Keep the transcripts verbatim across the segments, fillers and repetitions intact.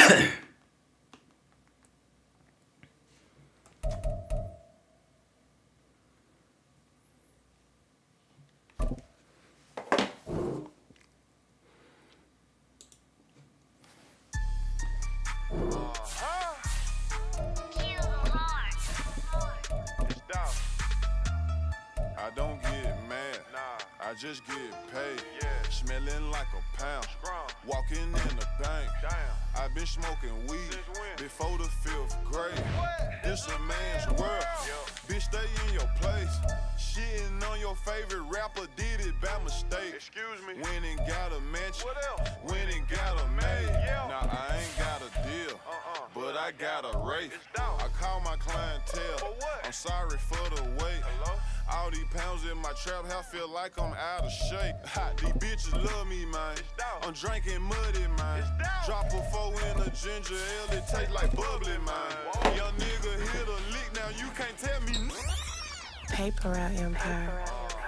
I don't get mad, nah. I just get paid. Yeah. Smelling like a pound, Scrum. Walking in the bank. Damn. I've been smoking weed before the fifth grade. What? This a man's world, yep. Bitch, stay in your place. Shitting on your favorite rapper, did it by mistake. Excuse me. Went and got a mansion. What else? Went and got a maid. Yeah. Now I ain't got a deal, uh-uh. But I got a rate. I call my clientele. For what? I'm sorry for the wait. Hello? All these pounds in my trap house feel like I'm out of shape. Hot, these bitches love me, man. I'm drinking muddy, man. Drop a four in a ginger ale, it tastes like bubbly, man. Young nigga hit a lick, now you can't tell me nothing. Paper Route Empire.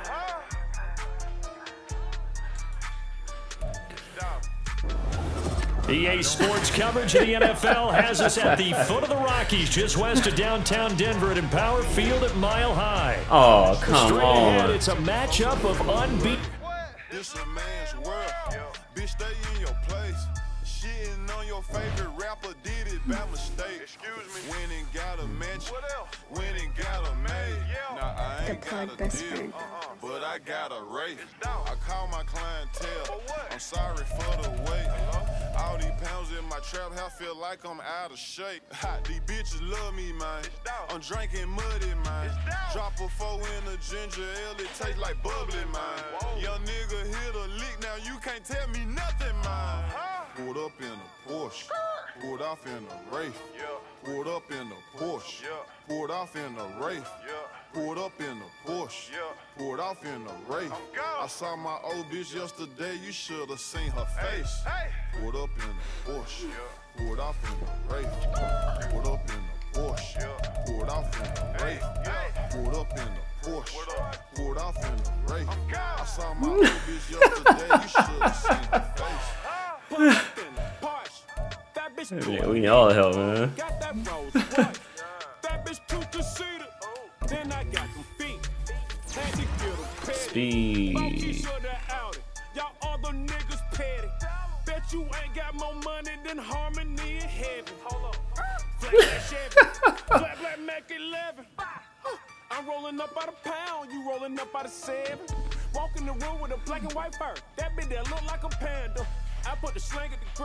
E A Sports coverage of the N F L has us at the foot of the Rockies, just west of downtown Denver at Empower Field at Mile High. Oh, come Straight on. ahead, it's a matchup of unbeaten. This a man's world. Bitch, stay in your place. Shitting on your favorite rapper, did it by mistake. Excuse me. Went and got a mansion. What else? Went and got a maid. Yeah. Now I ain't got a deal, uh-uh. But I got a rate. I call my clientele. For what? I'm sorry for the wait. Hello? All these pounds in my trap house feel like I'm out of shape. Hot, these bitches love me, man. I'm drinking muddy, man. Drop a four in a ginger ale, it tastes like bubbly, man. Whoa. Young nigga hit a lick, now you can't tell me nothing, man. Huh? Pulled up in a Porsche, pulled off in a Wraith. Yeah. Pulled up in a Porsche, yeah. Pulled off in a Wraith. Yeah. Pulled up in a Porsche, yeah. Pulled off in a Wraith. I saw my old bitch yesterday, you should have seen her face. Hey. Hey. Pulled up in a Porsche, yeah. Pulled off in a Wraith. Pulled up in a Porsche, yeah. Pulled off in a Wraith. Hey. Pulled up in a Porsche, pulled off in a Wraith. I saw my old bitch yesterday, you should have seen her face. Yeah, we need all the help, man. Got that Rolls Royce. That bitch too conceited. Then I got some feet. Had to get them petty. Speed. Y'all other niggas petty. Bet you ain't got more money than Harmony in heaven. Hold up. Flat black Chevy. Flat black Mac eleven. I'm rolling up out a pound. You rolling up out of seven. Walk in the room with a black and white fur. That bitch that look like a panda. I put the sling at the ground.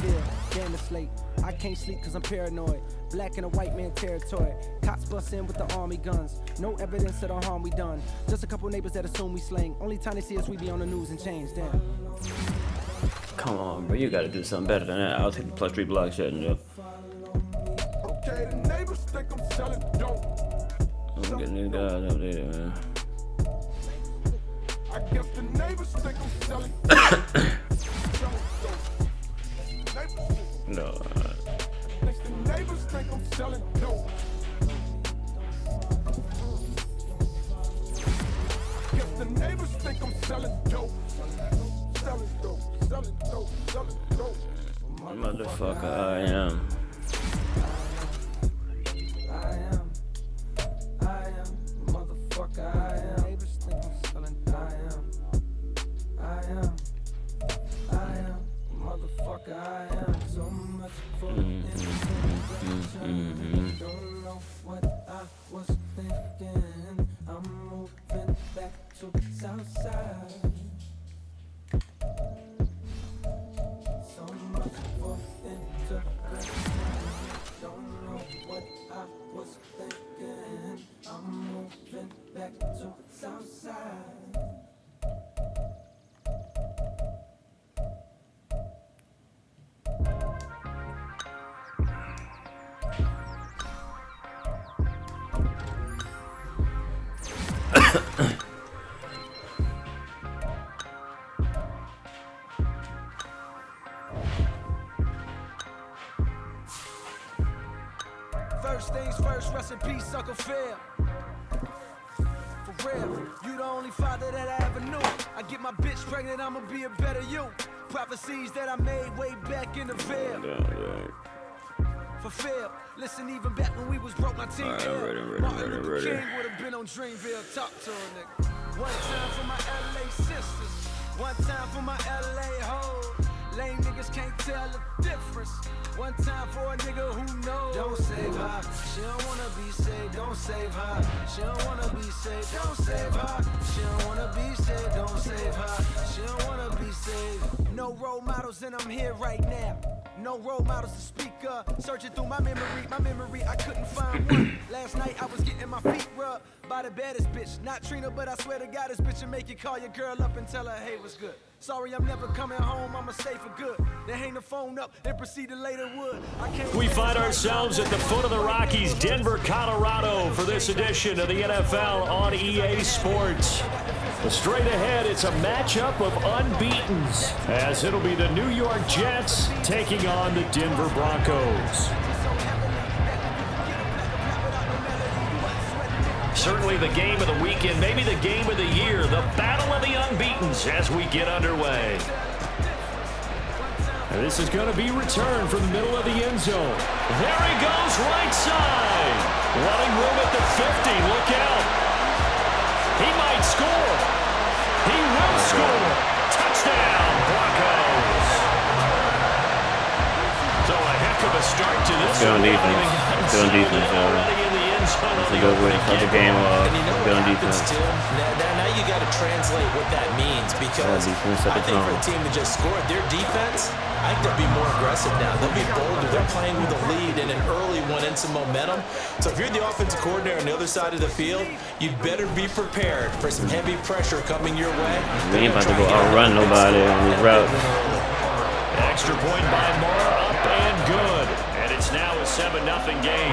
Yeah, damn it's late. I can't sleep cause I'm paranoid. Black in a white man territory. Cops bust in with the army guns. No evidence of the harm we done. Just a couple neighbors that assume we slang. Only time they see us we be on the news and change. Damn. Come on, bro. You gotta do something better than that. I'll take the plus three block shot and up. Okay, the neighbors think I'm selling dope. I'm getting these guys up there, man. I guess the neighbors think I'm selling dope. No. Uh, The neighbors think I'm selling dope. Guess the neighbors think I'm selling dope. Selling dope, selling dope, selling dope. motherfucker, I am. I am. I am. Motherfucker, I am. Neighbors think I'm selling. I am. I am. I am. Motherfucker, I am. So much for Mm-hmm. Don't know what I was thinking. I'm moving back to south side. So much for integration. Don't know what I was thinking. I'm moving back to south side. First things first, rest in peace, Uncle Phil. For real, you the only father that I ever knew. I get my bitch pregnant, I'ma be a better you. Prophecies that I made way back in the veil. Fulfill. Listen, even back when we was broke, my team right, ill. I'm ready, I'm ready, Martin I'm ready, Luther I'm ready. King would have been on Dreamville. Talk to a nigga. One time for my L A sisters. One time for my L A hoes. Lame niggas can't tell the difference. One time for a nigga who knows. Don't save her. She don't wanna be saved. Don't save her. She don't wanna be saved. Don't save her. She don't wanna be saved. Don't save her. She don't wanna be saved. No role models and I'm here right now. No role models to speak of. Searching through my memory, my memory, I couldn't find one. Last night I was getting my feet rubbed by the baddest bitch. Not Trina, but I swear to God, this bitch will make you call your girl up and tell her, hey, what's good? Sorry, I'm never coming home, I'ma stay for good. Then hang the phone up and proceed to later wood. I can't We find ourselves at the foot of the Rockies, Denver, Colorado, for this edition of the N F L on E A Sports. Straight ahead, it's a matchup of unbeatens, as it'll be the New York Jets taking on the Denver Broncos. Certainly the game of the weekend, maybe the game of the year, the battle of the unbeatens as we get underway. And this is going to be returned from the middle of the end zone. There he goes, right side. Running room at the fifty, look out. He might score. He will score. Touchdown, Broncos. So a heck of a start to this. Good on defense. Good on defense, y'all. That's a good way to start the game off. And you know Good what on happens defense. too? Now, now, now you got to translate what that means, because defense at I the think for a tone. team to just score, their defense, I think they'll be more aggressive now. They'll be bolder. They're playing with a lead and an early one and some momentum. So if you're the offensive coordinator on the other side of the field, you'd better be prepared for some heavy pressure coming your way. We ain't about to go outrun nobody on this route. Extra point by Moore, up and good. And it's now a seven nothing game.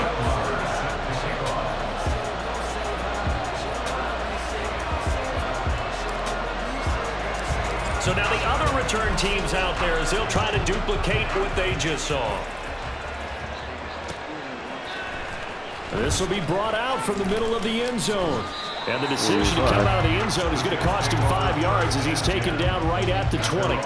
So now the other return teams out there as they'll try to duplicate what they just saw. This will be brought out from the middle of the end zone. And the decision to come out of the end zone is going to cost him five yards as he's taken down right at the twenty.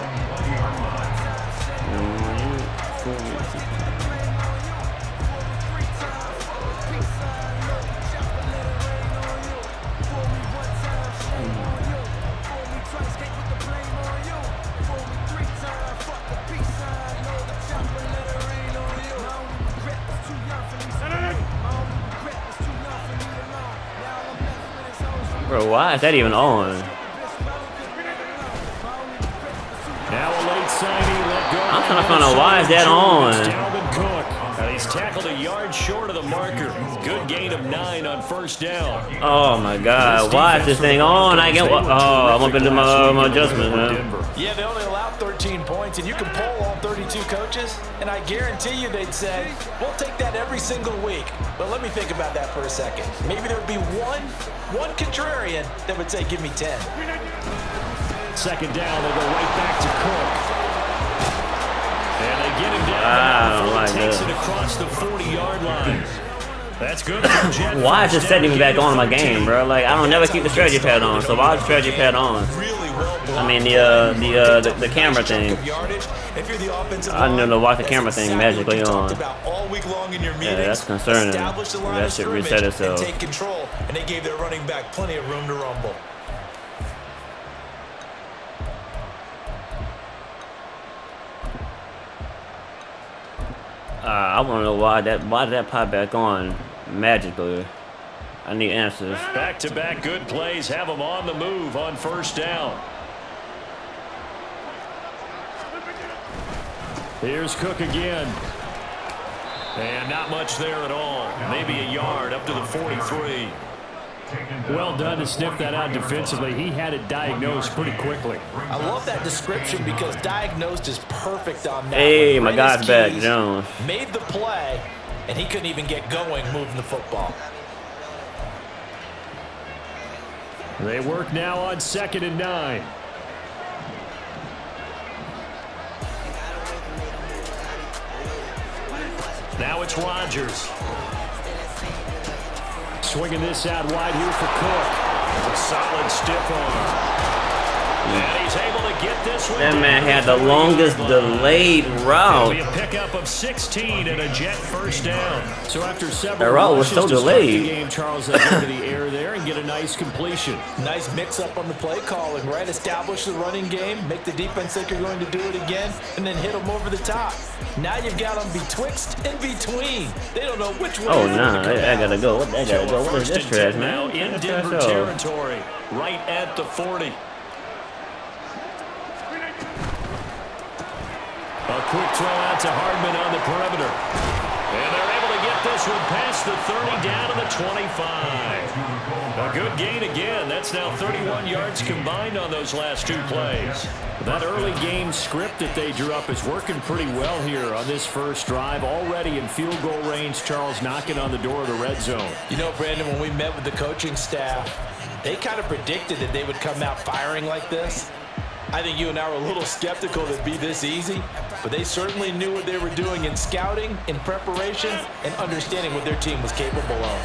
Bro, why is that even on? Now a late signing let go. I'm trying to find out why is that on. Dalvin Cook. Uh, he's tackled a yard short of the marker. Good gain of nine on first down. Oh my God! Why is this thing on? I get. Oh, I'm up into my, my adjustment, man. Yeah, they only allowed thirteen points, and you can poll all thirty-two coaches, and I guarantee you they'd say, we'll take that every single week. But let me think about that for a second. Maybe there'd be one, one contrarian that would say, give me ten. Second down, they'll go right back to Cook. And they get him down. I don't like takes that. it across the forty-yard line. That's good. Why is it setting me back on my game, bro? Like, I don't never keep the strategy pad on, so why is the strategy pad on? I mean, the uh, the uh, the, the camera thing. I never watch the camera thing magically on. Yeah, that's concerning. That should reset itself. Take control, and they gave their running back plenty of room to rumble. Uh, I want to know why that why did that pop back on magically? I need answers. Back-to-back good plays have them on the move on first down. Here's Cook again. And not much there at all. Maybe a yard up to the forty-three. Well done to sniff that out defensively. He had it diagnosed pretty quickly. I love that description because diagnosed is perfect on that. Hey, my guy's back, Jones. Made the play, and he couldn't even get going moving the football. They work now on second and nine. Now it's Rodgers. Swinging this out wide here for Cook. A solid stiff arm. And he's able to get this one. That man had the longest delayed route. It'll be a pickup of sixteen and a jet first down. So after several that route was so delayed. The game, Charles has into the air there and get a nice completion. Nice mix-up on the play calling, right? Establish the running game, make the defense think you're going to do it again, and then hit them over the top. Now you've got them betwixt and between. They don't know which way. Oh, nah, I, I gotta go. What, I gotta go. What is this trash, Now man? in Denver territory, right at the forty. A quick throw out to Hardman on the perimeter. And they're able to get this one past the thirty, down to the twenty-five. A good gain again. That's now thirty-one yards combined on those last two plays. That early game script that they drew up is working pretty well here on this first drive. Already in field goal range, Charles knocking on the door of the red zone. You know, Brandon, when we met with the coaching staff, they kind of predicted that they would come out firing like this. I think you and I were a little skeptical that it'd be this easy, but they certainly knew what they were doing in scouting, in preparation, and understanding what their team was capable of.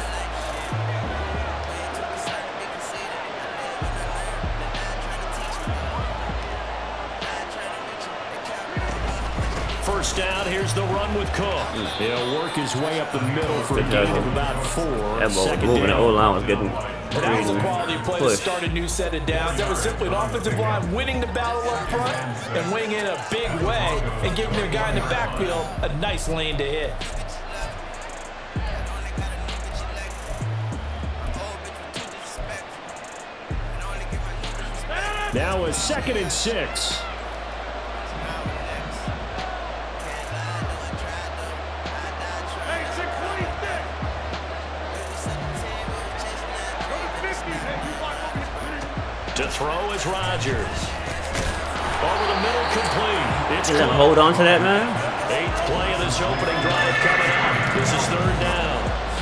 First down, here's the run with Cook. He'll work his way up the middle for a gain of about four. That ball was moving. The O-line was getting That was a quality play to start a new set of downs. That was simply an offensive line winning the battle up front and winning in a big way and giving their guy in the backfield a nice lane to hit. Now a second and six. To throw is Rodgers. Over the middle, complete. It's Doesn't hold on to that, man. Eighth play of this opening drive coming up. This is third down.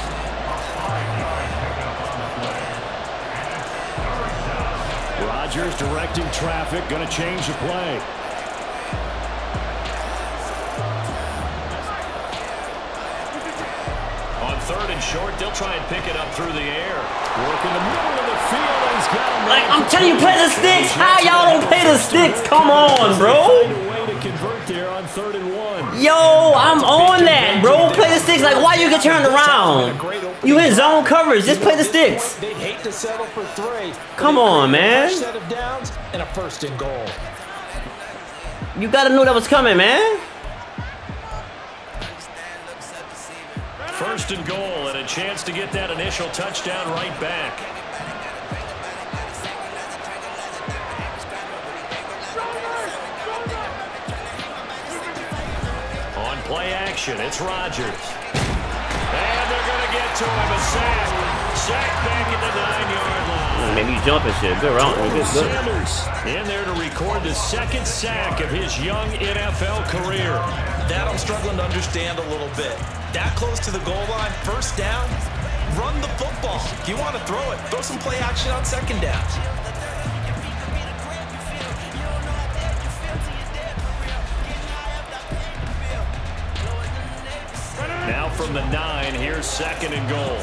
Rodgers directing traffic, going to change the play. On third and short, they'll try and pick it up through the air. Work in the middle of the field, and he's got him. Like, I'm telling you, play the sticks. How y'all don't play the sticks? Come on, bro. Find a way to convert there on third and one. Yo, I'm on that, bro. Play the sticks. Like, why you get turned around? You hit zone coverage. Just play the sticks. They'd hate to settle for three. Come on, man. Set of downs and a first and goal. You gotta know that was coming, man. First and goal, and a chance to get that initial touchdown right back. Play action. It's Rodgers. And they're going to get to him. A sack. Sack back at the nine-yard line. Maybe you jump and shit. Good round. Good, good. Sanders in there to record the second sack of his young N F L career. That I'm struggling to understand a little bit. That close to the goal line, first down, run the football. If you want to throw it, throw some play action on second down. Now from the nine, here's second and goal.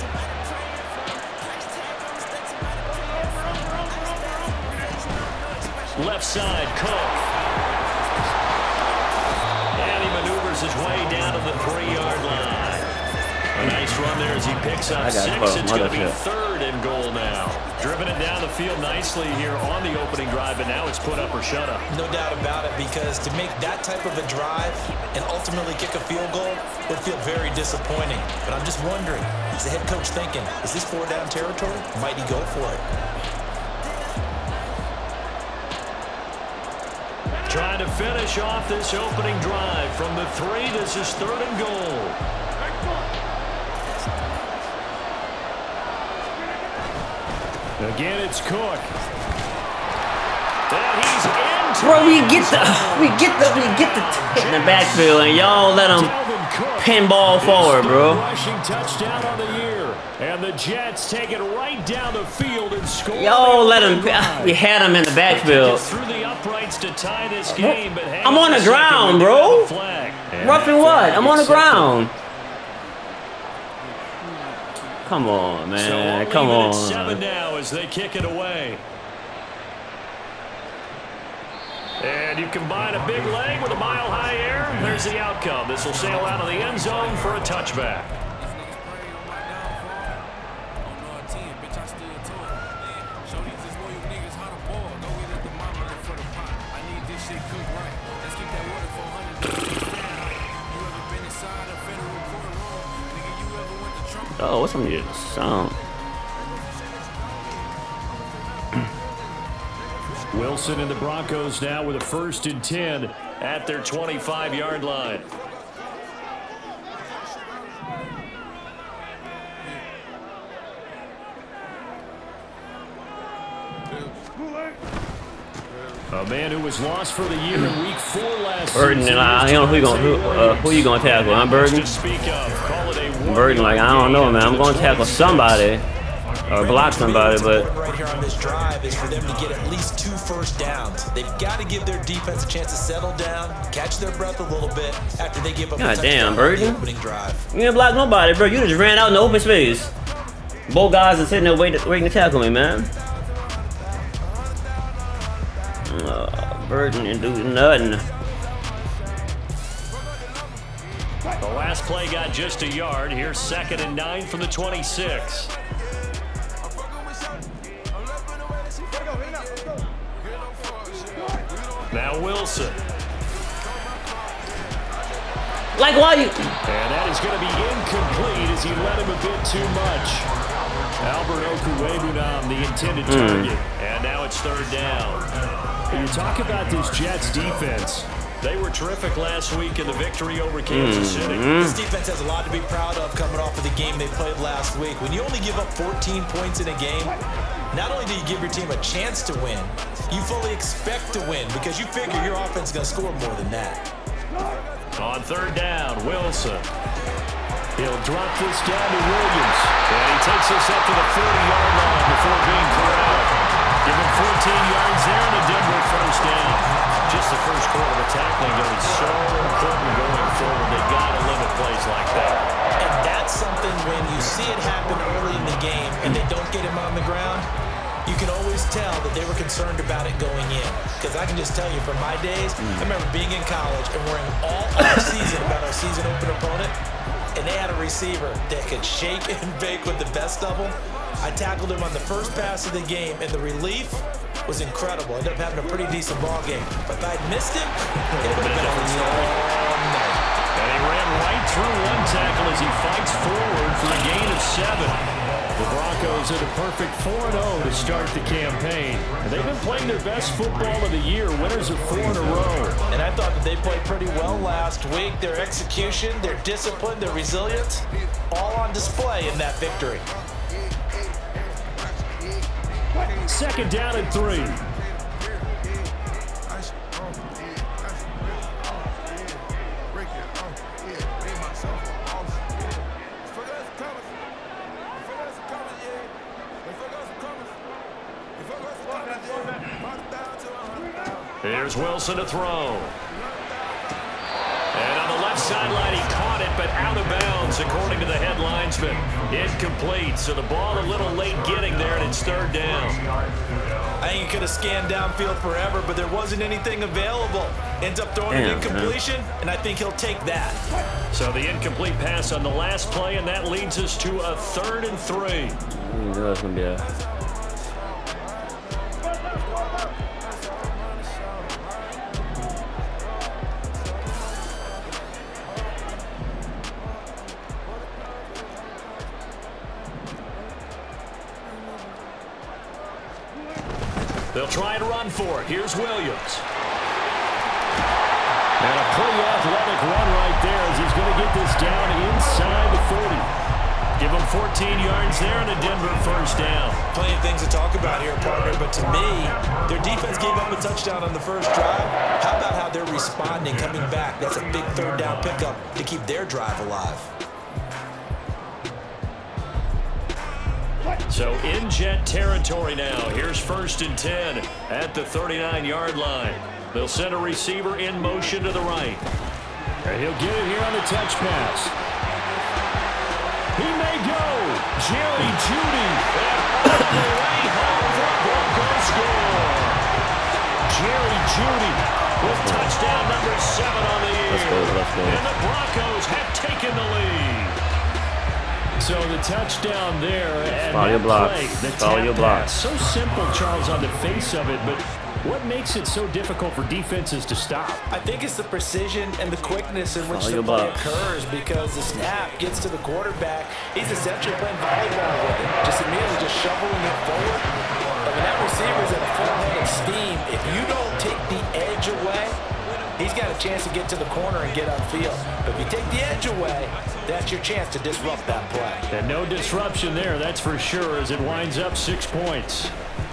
Left side, Cook. And he maneuvers his way down to the three-yard line. A nice run there as he picks up six. It's going to be third and goal now. Driven it down the field nicely here on the opening drive, but now it's put up or shut up. No doubt about it, because to make that type of a drive and ultimately kick a field goal would feel very disappointing. But I'm just wondering, is the head coach thinking, is this four down territory? Might he go for it? Trying to finish off this opening drive from the three. This is third and goal. Again, it's Cook. And he's into Bro, we get the, we get the, we get the in the backfield, and y'all let him pinball forward, bro. Rushing touchdown on the year, and the Jets take it right down the field and score. Y'all let him. We had him in the backfield. Through the uprights to tie this game, but I'm on the ground, bro. Roughing what? I'm on the ground. Come on, man. So Come on. Seven now as they kick it away. And you combine a big leg with a mile-high air. There's the outcome. This will sail out of the end zone for a touchback. Oh, what's on your sound? Wilson and the Broncos now with a first and ten at their twenty-five-yard line. A man who was lost for the year in week four last Burton, season. and I don't know who you gonna who, uh, who you gonna tackle. I'm Burton. Burton, like I don't know, man. I'm gonna tackle somebody or block somebody, but right here on this drive is for them to get at least two first downs. They've got to give their defense a chance to settle down, catch their breath a little bit after they give up God a damn, touchdown Burton. on the opening drive. You didn't block nobody, bro. You just ran out in the open space. Both guys are sitting there waiting, waiting to tackle me, man. Uh, Burton didn't do nothing. The last play got just a yard. Here's second and nine from the twenty-six. Now Wilson. Like why you? And that is going to be incomplete as he let him a bit too much. Albert Okwuegbunam, the intended target. Mm. And now it's third down. You talk about this Jets defense. They were terrific last week in the victory over Kansas City. Mm-hmm. This defense has a lot to be proud of coming off of the game they played last week. When you only give up fourteen points in a game, not only do you give your team a chance to win, you fully expect to win because you figure your offense is going to score more than that. On third down, Wilson. He'll drop this down to Williams. And he takes us up to the forty-yard line before being corralled. Give him fourteen yards there and a Denver first down. Just the first quarter of tackling going to be so important going forward. They've got to limit plays like that. And that's something when you see it happen early in the game and they don't get him on the ground, you can always tell that they were concerned about it going in. Because I can just tell you from my days, I remember being in college and worrying all off-season about our season open opponent, and they had a receiver that could shake and bake with the best of them. I tackled him on the first pass of the game, and the relief was incredible. I ended up having a pretty decent ball game. But if I'd missed him, it would have been a long night. And he ran right through one tackle as he fights forward for a gain of seven. The Broncos at a perfect four and oh to start the campaign. And they've been playing their best football of the year, winners of four in a row. And I thought that they played pretty well last week. Their execution, their discipline, their resilience, all on display in that victory. Second down and three. Here's Wilson to throw. And on the left sideline, he caught it, but out of bounds, according to the head linesman. Incomplete, so the ball a little late getting there, and it's third down. I think he could have scanned downfield forever, but there wasn't anything available. Ends up throwing Damn, an incompletion, man. and I think he'll take that. So the incomplete pass on the last play, and that leads us to a third and three. You know it's going to be a... They'll try and run for it. Here's Williams. And a pretty athletic run right there as he's going to get this down inside the forty. Give him fourteen yards there and a Denver first down. Plenty of things to talk about here, partner, but to me, their defense gave up a touchdown on the first drive. How about how they're responding, coming back? That's a big third down pickup to keep their drive alive. So in Jet territory now. Here's first and ten at the thirty-nine yard line. They'll send a receiver in motion to the right. And he'll get it here on the touch pass. He may go. Jerry Jeudy. And all the way home for a Broncos score. Jerry Jeudy with touchdown number seven on the year. Let's go, let's go. And the Broncos have taken the lead. So the touchdown there and Follow your that blocks. play, the Follow tap your blocks. pass. So simple, Charles, on the face of it, but what makes it so difficult for defenses to stop? I think it's the precision and the quickness in which Follow the your play blocks. occurs, because the snap gets to the quarterback. He's essentially playing volleyball with it, just immediately just shoveling it forward. But when that receiver's at a full head of steam, if you don't take the edge away, he's got a chance to get to the corner and get upfield. But if you take the edge away, that's your chance to disrupt that play. And no disruption there, that's for sure, as it winds up six points.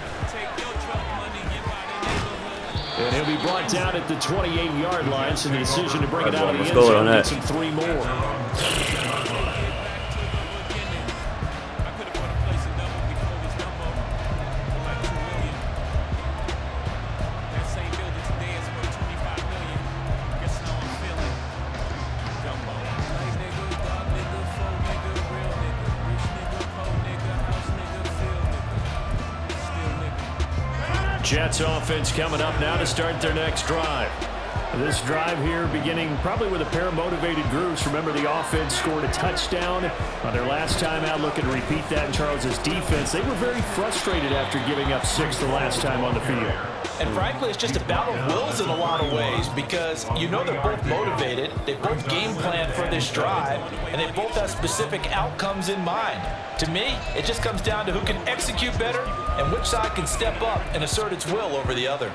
And he'll be brought down at the twenty-eight yard line, so the decision to bring it out of the end zone gets him three more. Jets offense coming up now to start their next drive. This drive here beginning probably with a pair of motivated groups. Remember, the offense scored a touchdown on their last time out. Looking to repeat that in Charles's defense. They were very frustrated after giving up six the last time on the field. And frankly, it's just a battle of wills in a lot of ways, because you know they're both motivated, they both game plan for this drive, and they both have specific outcomes in mind. To me, it just comes down to who can execute better and which side can step up and assert its will over the other.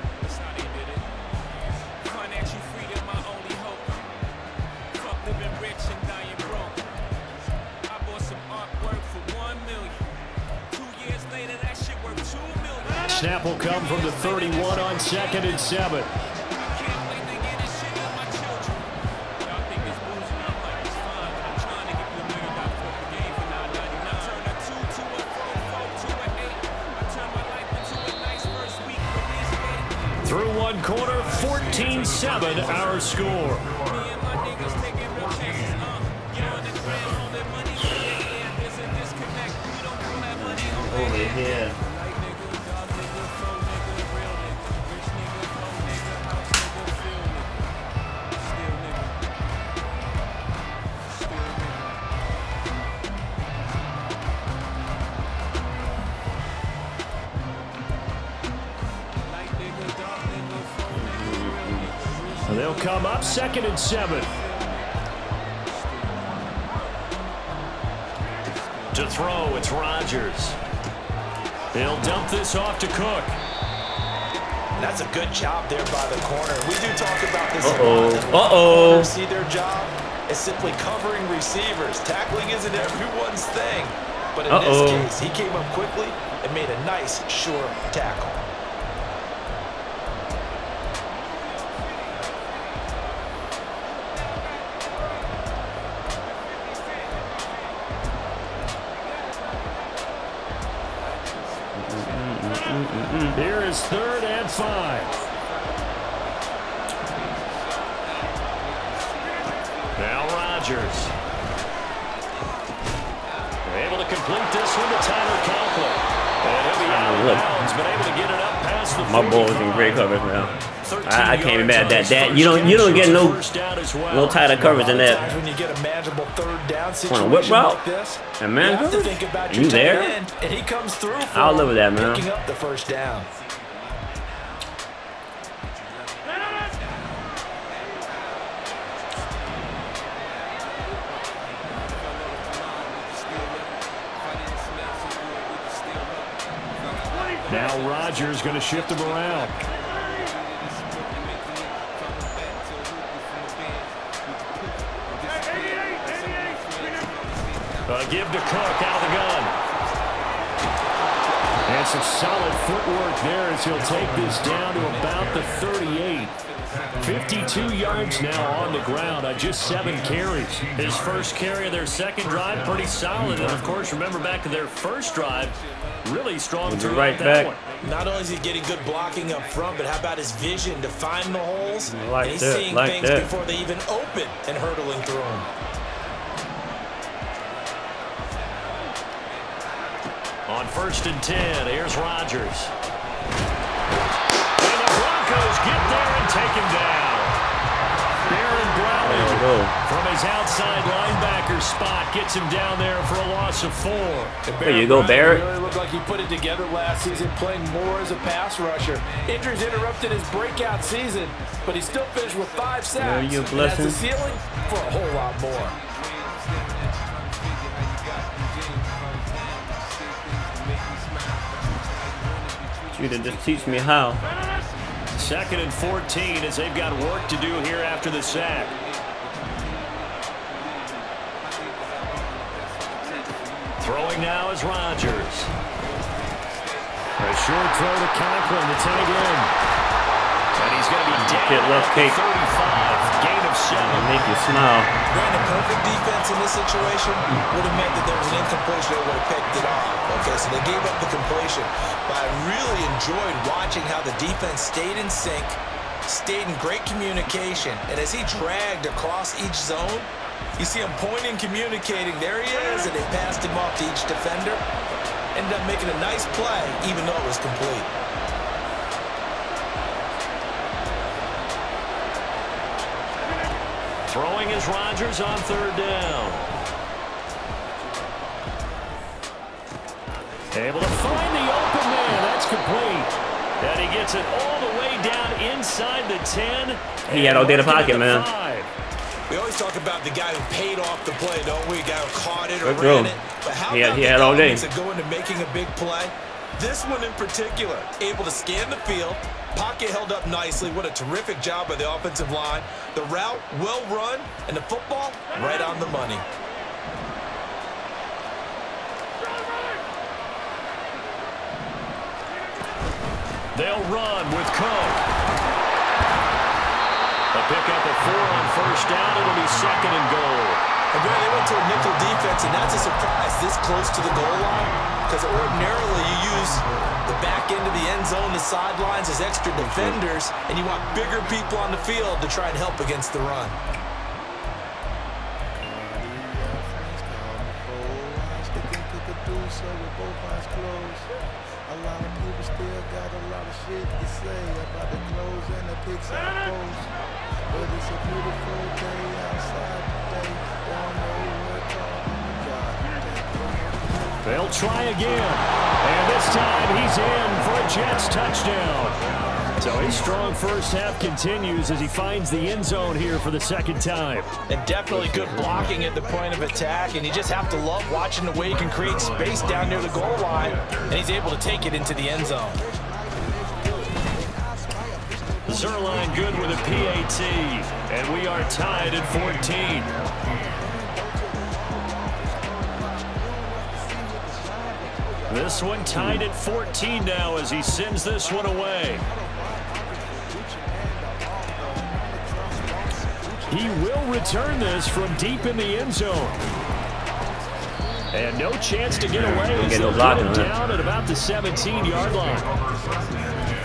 Snap will come from the thirty-one on second and seven. Through one quarter, fourteen seven our score. Over here. They'll come up second and seven. To throw, it's Rodgers. He'll dump this off to Cook. That's a good job there by the corner. We do talk about this Uh-oh. a lot. Uh-oh. Corners see their job is simply covering receivers. Tackling isn't everyone's thing. But in Uh-oh. this case, he came up quickly and made a nice, sure tackle. Here is third and five. Now Rodgers. Able to complete this one to Tyler Conklin. And he'll be out of bounds, but able to get it up past the My boy was in great coverage now. I, I can't be mad at that. That you don't you don't get no no tighter coverage than that. When you get a manageable third down On a situation whip route? like this, And man, you have to think about you your tight there? end, and he comes through for I'll live with that, man. picking up the first down. Now Rodgers going to shift him around. Uh, give to Cook out of the gun. And some solid footwork there as he'll take this down to about the thirty-eight. fifty-two yards now on the ground on just seven carries. His first carry of their second drive, pretty solid. And, of course, remember back to their first drive, really strong throughout right that back. one. Not only is he getting good blocking up front, but how about his vision to find the holes? Like and he's that, seeing like things that. before they even open and hurtling through them. On first and ten, here's Rodgers. And the Broncos get there and take him down. Baron Browning from his outside linebacker spot gets him down there for a loss of four. There you go, Barrett. Really looked like he put it together last season, playing more as a pass rusher. Injuries interrupted his breakout season, but he still finished with five sacks. There you And bless has the him. ceiling for a whole lot more. You done just teach me how. Second and fourteen as they've got work to do here after the sack. Throwing now is Rodgers. A short throw to Conklin to tag in. And he's going to be down Get left at kick. thirty-five. Gain of seven. Make you smile. Granted, perfect defense in this situation would have meant that there was an incompletion. They would have picked it off. Okay, so they gave up the completion. But I really enjoyed watching how the defense stayed in sync, stayed in great communication. And as he dragged across each zone, you see him pointing, communicating. There he is, and they passed him off to each defender. Ended up making a nice play, even though it was complete. Throwing is Rodgers on third down. Able to find the open man. That's complete. And he gets it all the way down inside the ten. He had all day in the pocket, man. We always talk about the guy who paid off the play, don't we? The guy who caught it or Good ran throw. it. But how He had- about he the had all day. elements that go into making a big play? This one in particular, able to scan the field, pocket held up nicely. What a terrific job by the offensive line. The route, well run, and the football, right on the money. They'll run with Cook. A pickup of four on first down. It'll be second and goal. And Brad, they went to a nickel defense, and that's a surprise this close to the goal line, because ordinarily you use the back end of the end zone, the sidelines as extra defenders, and you want bigger people on the field to try and help against the run. A lot of people still got a lot of shit to say about the clothes and the pics I post. But it's a beautiful day outside today. Don't know what time They'll try again. And this time he's in for a Jets touchdown. So his strong first half continues as he finds the end zone here for the second time. And definitely good blocking at the point of attack, and you just have to love watching the way he can create space down near the goal line, and he's able to take it into the end zone. Zuerlein good with a P A T, and we are tied at fourteen. This one tied at fourteen now as he sends this one away. He will return this from deep in the end zone. And no chance to get away as they'll put him down at about the seventeen-yard line.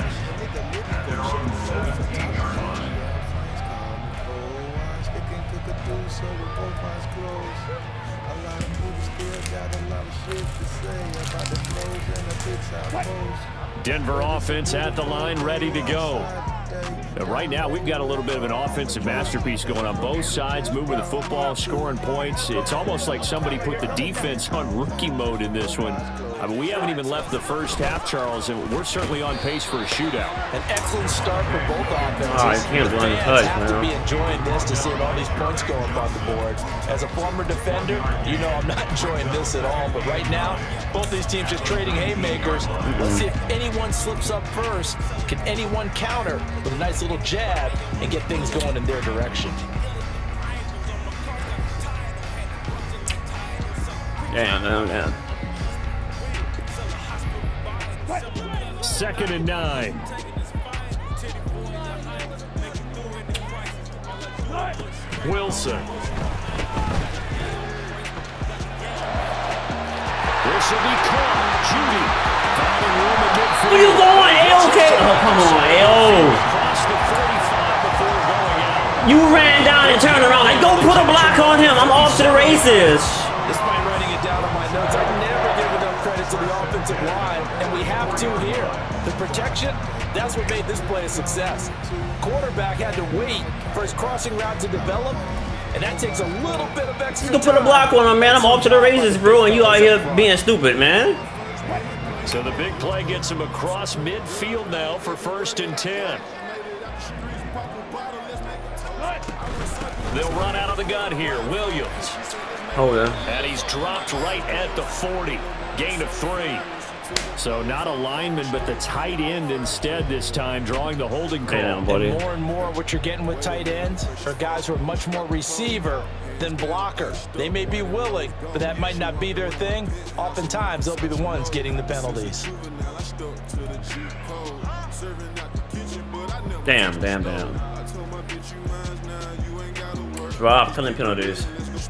Denver offense at the line, ready to go. Right now, we've got a little bit of an offensive masterpiece going on both sides, moving the football, scoring points. It's almost like somebody put the defense on rookie mode in this one. I mean, we haven't even left the first half, Charles, and we're certainly on pace for a shootout. An excellent start for both offenses. Oh, I can't the run fans touch, have man. to be enjoying this to see all these points going on the board. As a former defender, you know I'm not enjoying this at all. But right now, both these teams just trading haymakers. Mm-hmm. Let's see if anyone slips up first. Can anyone counter with a nice little jab and get things going in their direction? Damn, damn, damn. Second and nine. Wilson. This will be caught. Judy. Finding room in midfield. Where you going, A O K? Oh, come on, A O. Across the thirty-five before going out. You ran down and turned around. Like, don't put a block on him. I'm off to the races. Despite writing it down on my notes, I never give enough credit to the offensive line, and we have to here. The protection, that's what made this play a success. Quarterback had to wait for his crossing route to develop, and that takes a little bit of extra You can put a block on him, man. I'm off to the races, bro, and you out here being stupid, man. So the big play gets him across midfield now for first and ten. They'll run out of the gun here. Williams. Oh, yeah. And he's dropped right at the forty. Gain of three. So not a lineman, but the tight end instead this time, drawing the holding call. Damn, buddy. And more and more what you're getting with tight ends are guys who are much more receiver than blocker. They may be willing, but that might not be their thing. Oftentimes, they'll be the ones getting the penalties. Damn, damn, damn. Rob, killing penalties.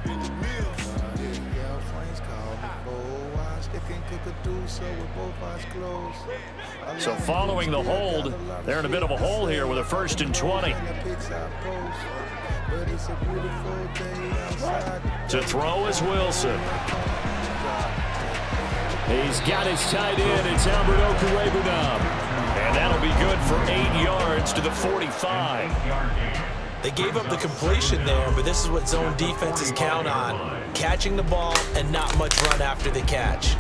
So following the hold, they're in a bit of a hole here with a first and twenty. To throw is Wilson. He's got his tight end. It's Albert Okwuegbunam. And that'll be good for eight yards to the forty-five. They gave up the completion there, but this is what zone defenses count on. Catching the ball and not much run after the catch.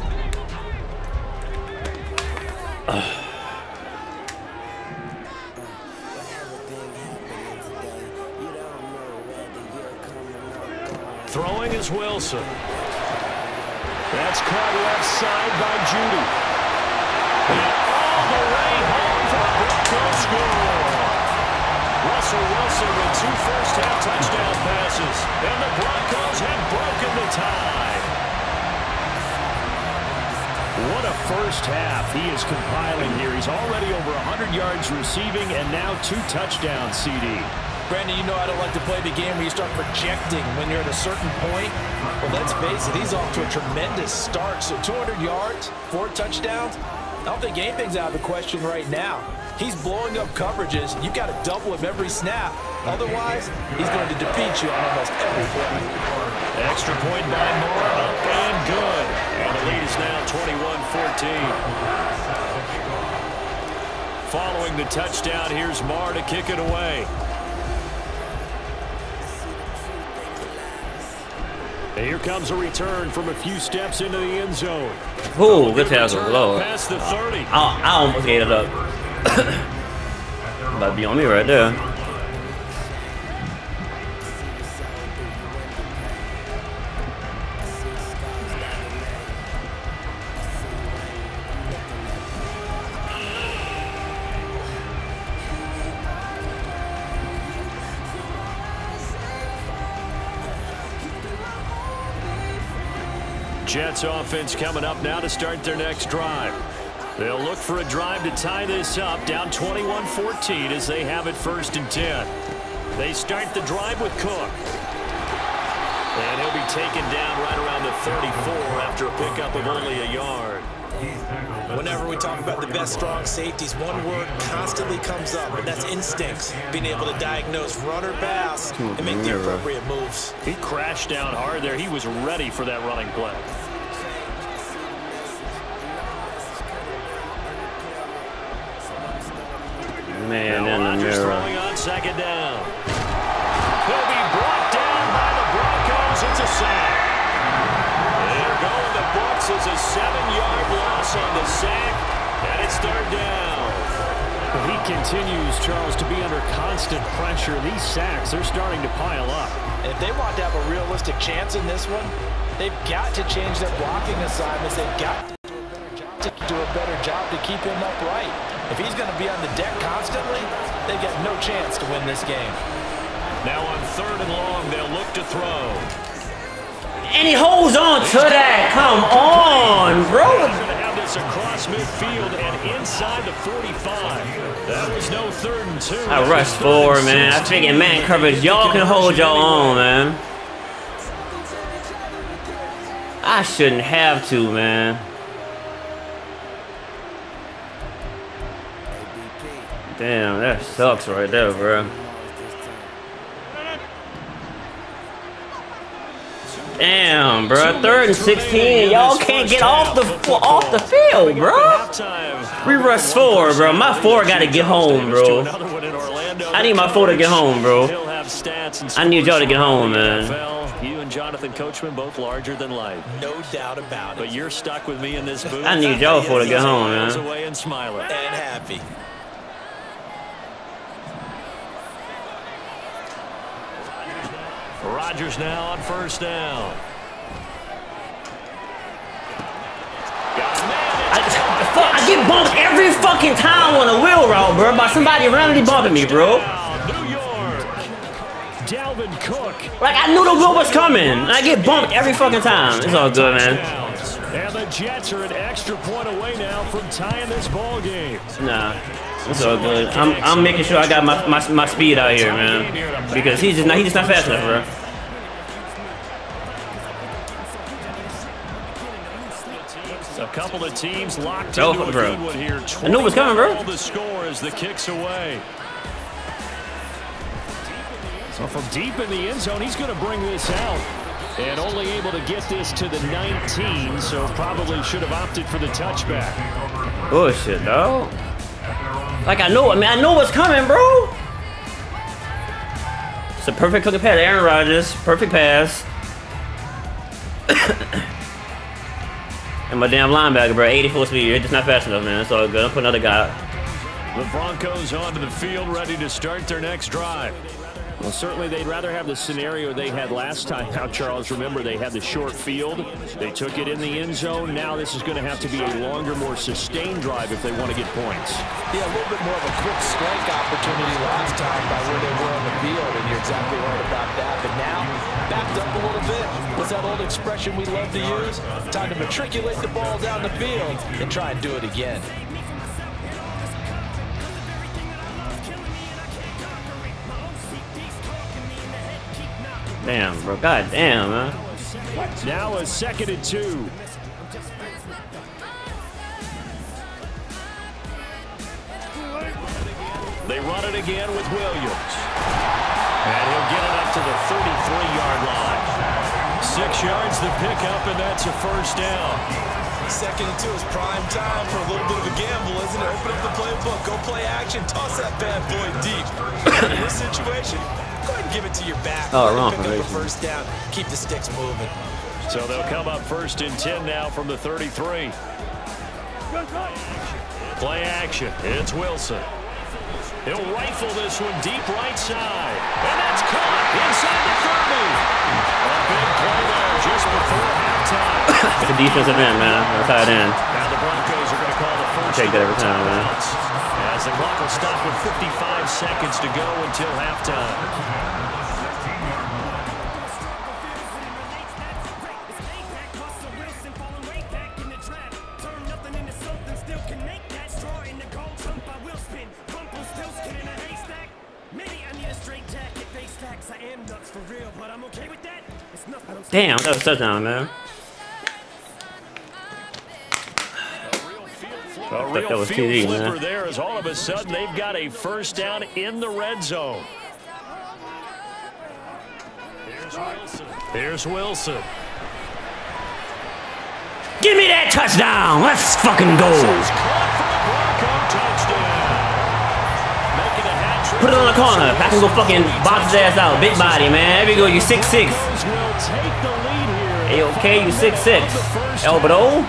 Throwing is Wilson. That's caught left side by Judy. And all the way home for a Bronco score. Russell Wilson with two first-half touchdown passes. And the Broncos have broken the tie. What a first half he is compiling here. He's already over one hundred yards receiving and now two touchdowns, C D. Brandon, you know I don't like to play the game where you start projecting when you're at a certain point. But let's face it, he's off to a tremendous start. So two hundred yards, four touchdowns. I don't think anything's out of the question right now. He's blowing up coverages. You've got to double him every snap. Otherwise, he's going to defeat you on almost every play. Extra point by Moore, up and good. And the lead is now twenty-one fourteen. Following the touchdown, here's Marr to kick it away. And here comes a return from a few steps into the end zone. Ooh, good tackle, Lord. Past the thirty. I, I almost gave it up. About to be on me right there. Jets offense coming up now to start their next drive. They'll look for a drive to tie this up, down twenty-one fourteen as they have it first and ten. They start the drive with Cook. And he'll be taken down right around the thirty-four after a pickup of only a yard. Whenever we talk about the best strong safeties, one word constantly comes up, and that's instincts. Being able to diagnose run or pass and make the appropriate moves. He crashed down hard there. He was ready for that running play. Man, now in the Rodgers mirror. throwing on second down. He'll be brought down by the Broncos. It's a sack. They're going the books as a seven-yard loss on the sack, and it's third down. He continues, Charles, to be under constant pressure. These sacks, they're starting to pile up. And if they want to have a realistic chance in this one, they've got to change their blocking assignments. They've got to do a better job to keep him upright. If he's going to be on the deck constantly, they've got no chance to win this game. Now on third and long, they'll look to throw. And he holds on to that. Come on, bro. They're going to have this across midfield and inside the forty-five. That was no third and two. I rushed forward, man. I figured man coverage. Y'all can hold y'all on, man. I shouldn't have to, man. Damn, that sucks right there, bro. Damn, bro. Third and sixteen. Y'all can't get off the off the field, bro. We rushed four, bro. My four got to get home, bro. I need my four to get home, bro. I need y'all to get home, man. You and Jonathan Coachman both larger than life. No doubt about it. But you're stuck with me in this booth. I need y'all four to get home, man. Away and smiling. And happy. Rodgers now on first down. I, fuck, I get bumped every fucking time on a wheel route, bro, by somebody randomly bumping me, bro. New York. Dalvin Cook. Like, I knew the wheel was coming. And I get bumped every fucking time. It's all good, man. And the Jets are an extra point away now from tying this ball game. Nah, it's all good. I'm I'm making sure I got my my, my speed out here, man, because he's just not he's just not fast enough, bro. A couple of teams locked Oh, into bro. a good one here. I knew it was coming, bro. The score as the kicks away. So from deep in the end zone, he's going to bring this out. And only able to get this to the nineteen, so probably should have opted for the touchback. Bullshit, dog. Like, I know, I mean, I know what's coming, bro. It's a perfect looking pass. Aaron Rodgers, perfect pass. And my damn linebacker, bro, eighty-four speed. You're just not fast enough, man. It's all good. I'll put another guy out. The Broncos onto the field, ready to start their next drive. Well, certainly they'd rather have the scenario they had last time out, Charles. Remember, they had the short field. They took it in the end zone. Now this is going to have to be a longer, more sustained drive if they want to get points. Yeah, a little bit more of a quick strike opportunity last time by where they were on the field, and you're exactly right about that. But now, backed up a little bit. What's that old expression we love to use? Time to matriculate the ball down the field and try and do it again. Damn, bro. God damn, man. Now a second and two. They run it again with Williams. And he'll get it up to the thirty-three-yard line. Six yards the pickup, and that's a first down. Second and two is prime time for a little bit of a gamble, isn't it? Open up the playbook, go play action, toss that bad boy deep. In this situation, go ahead and give it to your back. Oh, wrong pick up the formation. first down, keep the sticks moving. So they'll come up first and ten now from the thirty-three. Play action. It's Wilson. He'll rifle this one deep right side. And that's caught inside the thirty. A big play there just before halftime. It's a defensive end, man. Or tight end. Now the Broncos are going to call the first. Take that every time, man. As the clock will stop with fifty-five seconds to go until halftime. Damn, that was a touchdown, man. A real that was field T D, flipper man. there, as all of a sudden they've got a first down in the red zone. Here's Wilson. Here's Wilson. Give me that touchdown. Let's fucking go. Put it on the corner. I can go fucking box his ass out. Big body, man. There we go. You six six. Hey, okay, you six six. Elbow.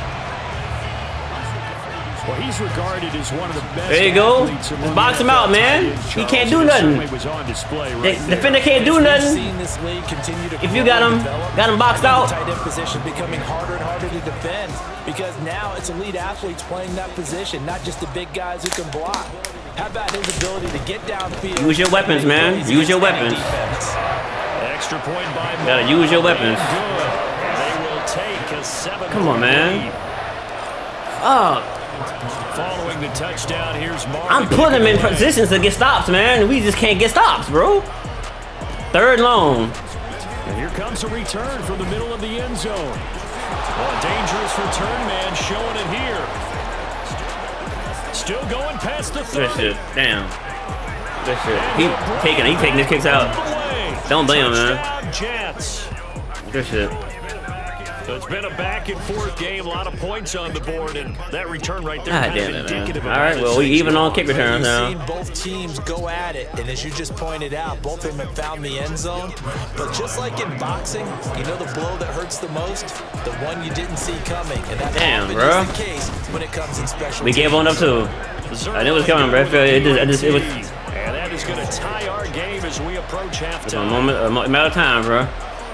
Well, he's regarded as one of the best. There you go. Just box him out, man. He can't do nothing. The defender can't do nothing. If you got him, got him boxed out. Tight end position becoming harder and harder to defend because now it's elite athletes playing that position, not just the big guys who can block. How about his ability to get downfield? Use your weapons, man. Use your weapons. Extra point by You gotta use your weapons. They will take a seven. Come on, man. Fuck. Following the touchdown, here's Marlon. I'm putting him in positions to get stops, man. We just can't get stops, bro. Third long. And here comes a return from the middle of the end zone. Well, a dangerous return man showing it here. Still going past the thirty. Good shit. Damn. Good shit. He taking he taking his kicks out. Don't blame him, man. Jets. Good shit. So it's been a back and forth game, a lot of points on the board, and that return right there. God damn it, man. All right, well, we even on kick returns now. You've seen both teams go at it, and as you just pointed out, both of them have found the end zone. But just like in boxing, you know the blow that hurts the most? The one you didn't see coming. And that damn, often bro. is the case when it comes in special We gave one up too. I knew it was coming, bro. It just, it just, it was. And that is going to tie our game as we approach halftime. It's a moment, a matter of time, bro.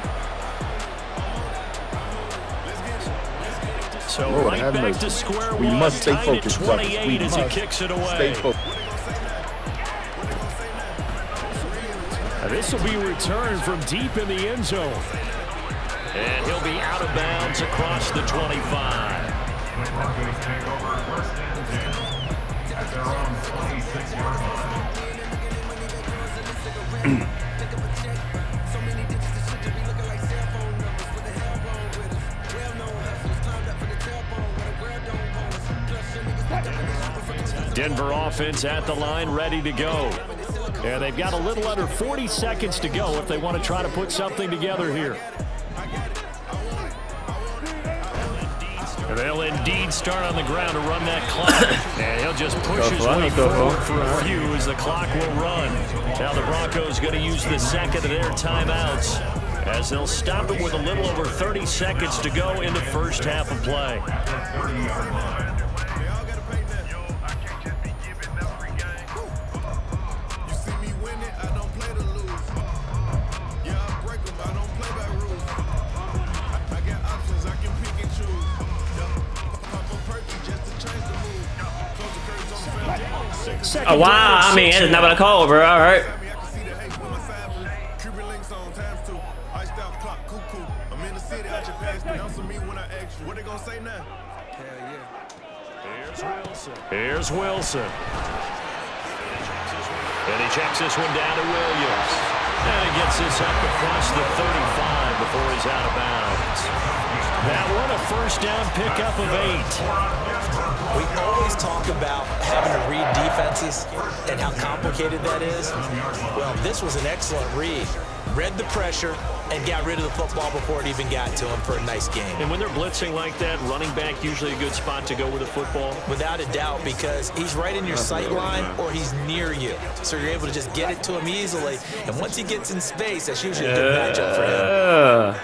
So Lord, right have back mercy. to square We one, must stay tied at focused, brothers. We twenty-eight as he must kicks it away. stay focused. Now this will be returned from deep in the end zone. And he'll be out of bounds across the twenty-five. Denver offense at the line, ready to go. And they've got a little under forty seconds to go if they want to try to put something together here. And they'll indeed start on the ground to run that clock. And he'll just push his way forward for a few as the clock will run. Now the Broncos going to use the second of their timeouts as they'll stop it with a little over thirty seconds to go in the first half of play. Oh, wow. I mean, that is not what I call, bro. All right. Here's Wilson. And he checks this one down to Williams. And he gets this up across the thirty-five before he's out of bounds. That one a first down pickup of eight. We always talk about having to read defenses and how complicated that is. Well, this was an excellent read. Read the pressure and got rid of the football before it even got to him for a nice game. And when they're blitzing like that, running back usually a good spot to go with the football? Without a doubt, because he's right in your sight line or he's near you. So you're able to just get it to him easily. And once he gets in space, that's usually a good matchup for him.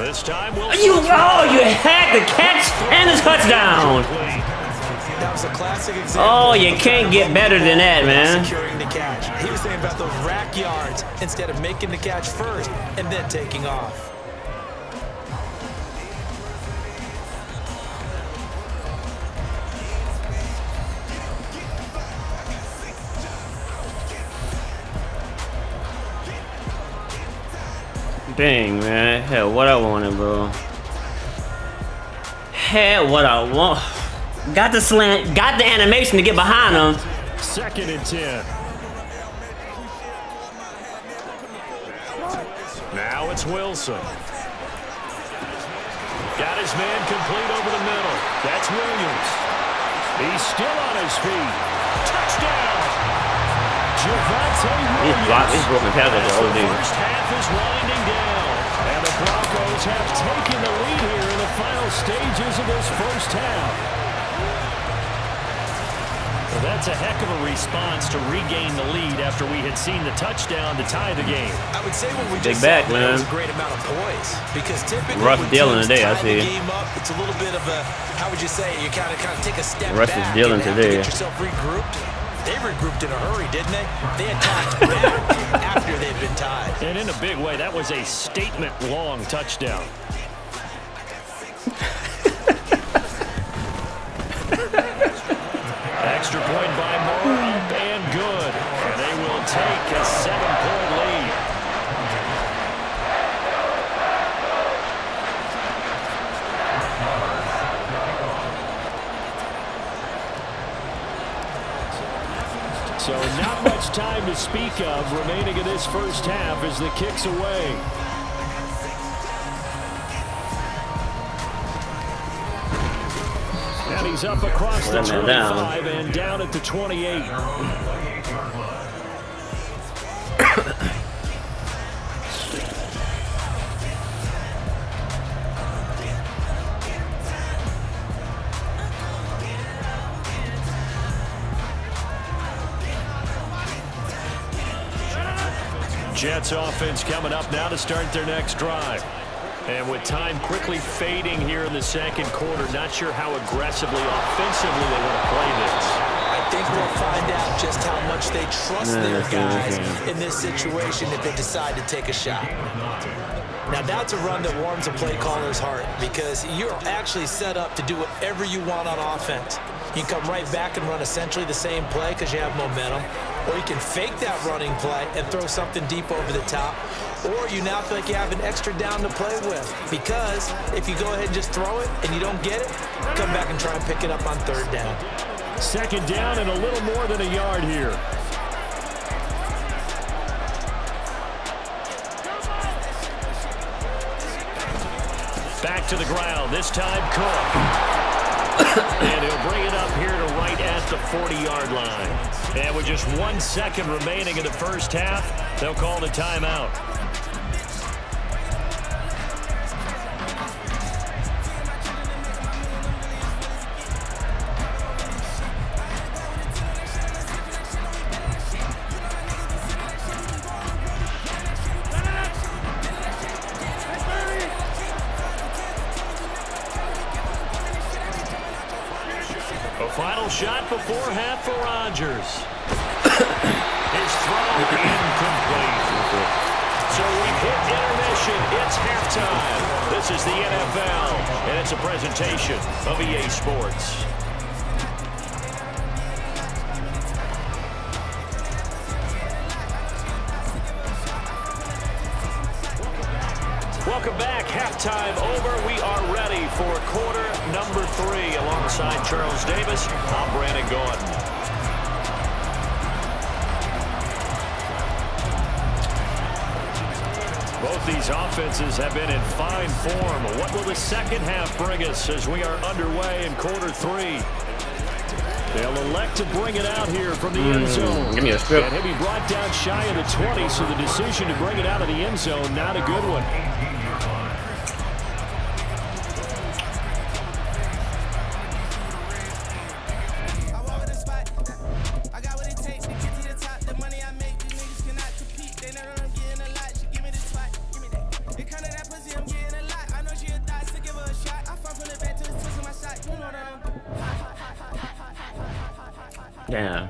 This time we'll you oh you had the catch and the touchdown. That was a classic example. Oh, you can't get better than that, man. Securing the catch. He was thinking about those rack yards instead of making the catch first and then taking off. Dang, man. Hell, what I wanted, bro. Hell, what I want. Got the slant, got the animation to get behind him. Second and ten. Now it's Wilson. Got his man complete over the middle. That's Williams. He's still on his feet. Touchdown. Javonte Williams. He's blocked. He's broken tackles the whole dude. First half is winding down. And the Broncos have taken the lead here in the final stages of this first half. Well, that's a heck of a response to regain the lead after we had seen the touchdown to tie the game. I would say what we Big just back, saw man. was a great amount of poise because typically Russ when dealing teams today, I tie see. the game up, it's a little bit of a, how would you say, you kind of kind of take a step Russ is back dealing and have today. to get yourself regrouped. They regrouped in a hurry, didn't they? They attacked back after they'd been tied. And in a big way, that was a statement-long touchdown. Extra point by Moore, up and good. And they will take a seven-point lead. So not much time to speak of remaining in this first half as the kick's away. And he's up across the twenty-five and down at the twenty-eight. Jets offense coming up now to start their next drive. And with time quickly fading here in the second quarter, not sure how aggressively, offensively they want to play this. I think we'll find out just how much they trust their guys in this situation if they decide to take a shot. Now, that's a run that warms a play caller's heart because you're actually set up to do whatever you want on offense. You can come right back and run essentially the same play because you have momentum, or you can fake that running play and throw something deep over the top, or you now feel like you have an extra down to play with because if you go ahead and just throw it and you don't get it, come back and try and pick it up on third down. Second down and a little more than a yard here. Back to the ground, this time Cook. And he'll bring it up here to right at the forty-yard line. And with just one second remaining in the first half, they'll call the timeout. Final shot before half for Rodgers. His throw incomplete. So we hit intermission. It's halftime. This is the N F L, and it's a presentation of E A Sports. Welcome back. Halftime over. We are ready for quarter number three. Alongside Charles Davis, I'm Brandon Gordon. Both these offenses have been in fine form. What will the second half bring us as we are underway in quarter three? They'll elect to bring it out here from the mm, end zone. Give me a strip. And he'll be brought down shy of the twenty, so the decision to bring it out of the end zone, not a good one. Damn.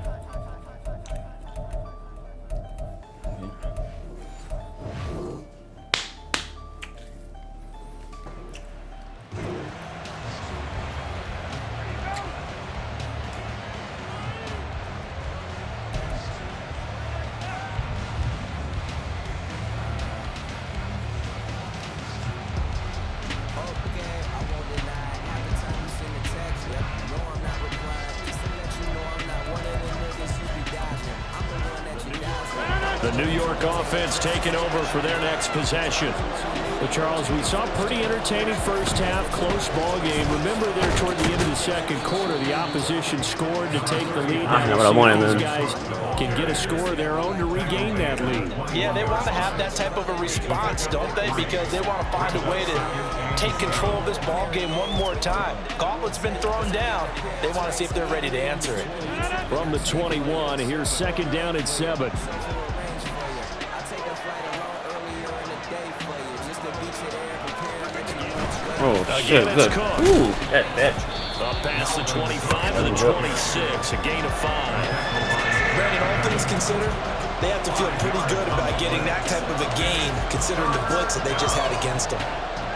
The New York offense taking over for their next possession. But Charles, we saw a pretty entertaining first half, close ball game. Remember there toward the end of the second quarter, the opposition scored to take the lead. I know what I wanted, these man. guys can get a score of their own to regain that lead. Yeah, they want to have that type of a response, don't they? Because they want to find a way to take control of this ball game one more time. Gauntlet's been thrown down. They want to see if they're ready to answer it. From the twenty-one, here's second down and seven. Oh, shit, Again, good. it's Cook. Ooh, that, that. Up past the twenty-five to the twenty-six, a gain of five. Brandon, all things considered, they have to feel pretty good about getting that type of a gain, considering the blitz that they just had against them.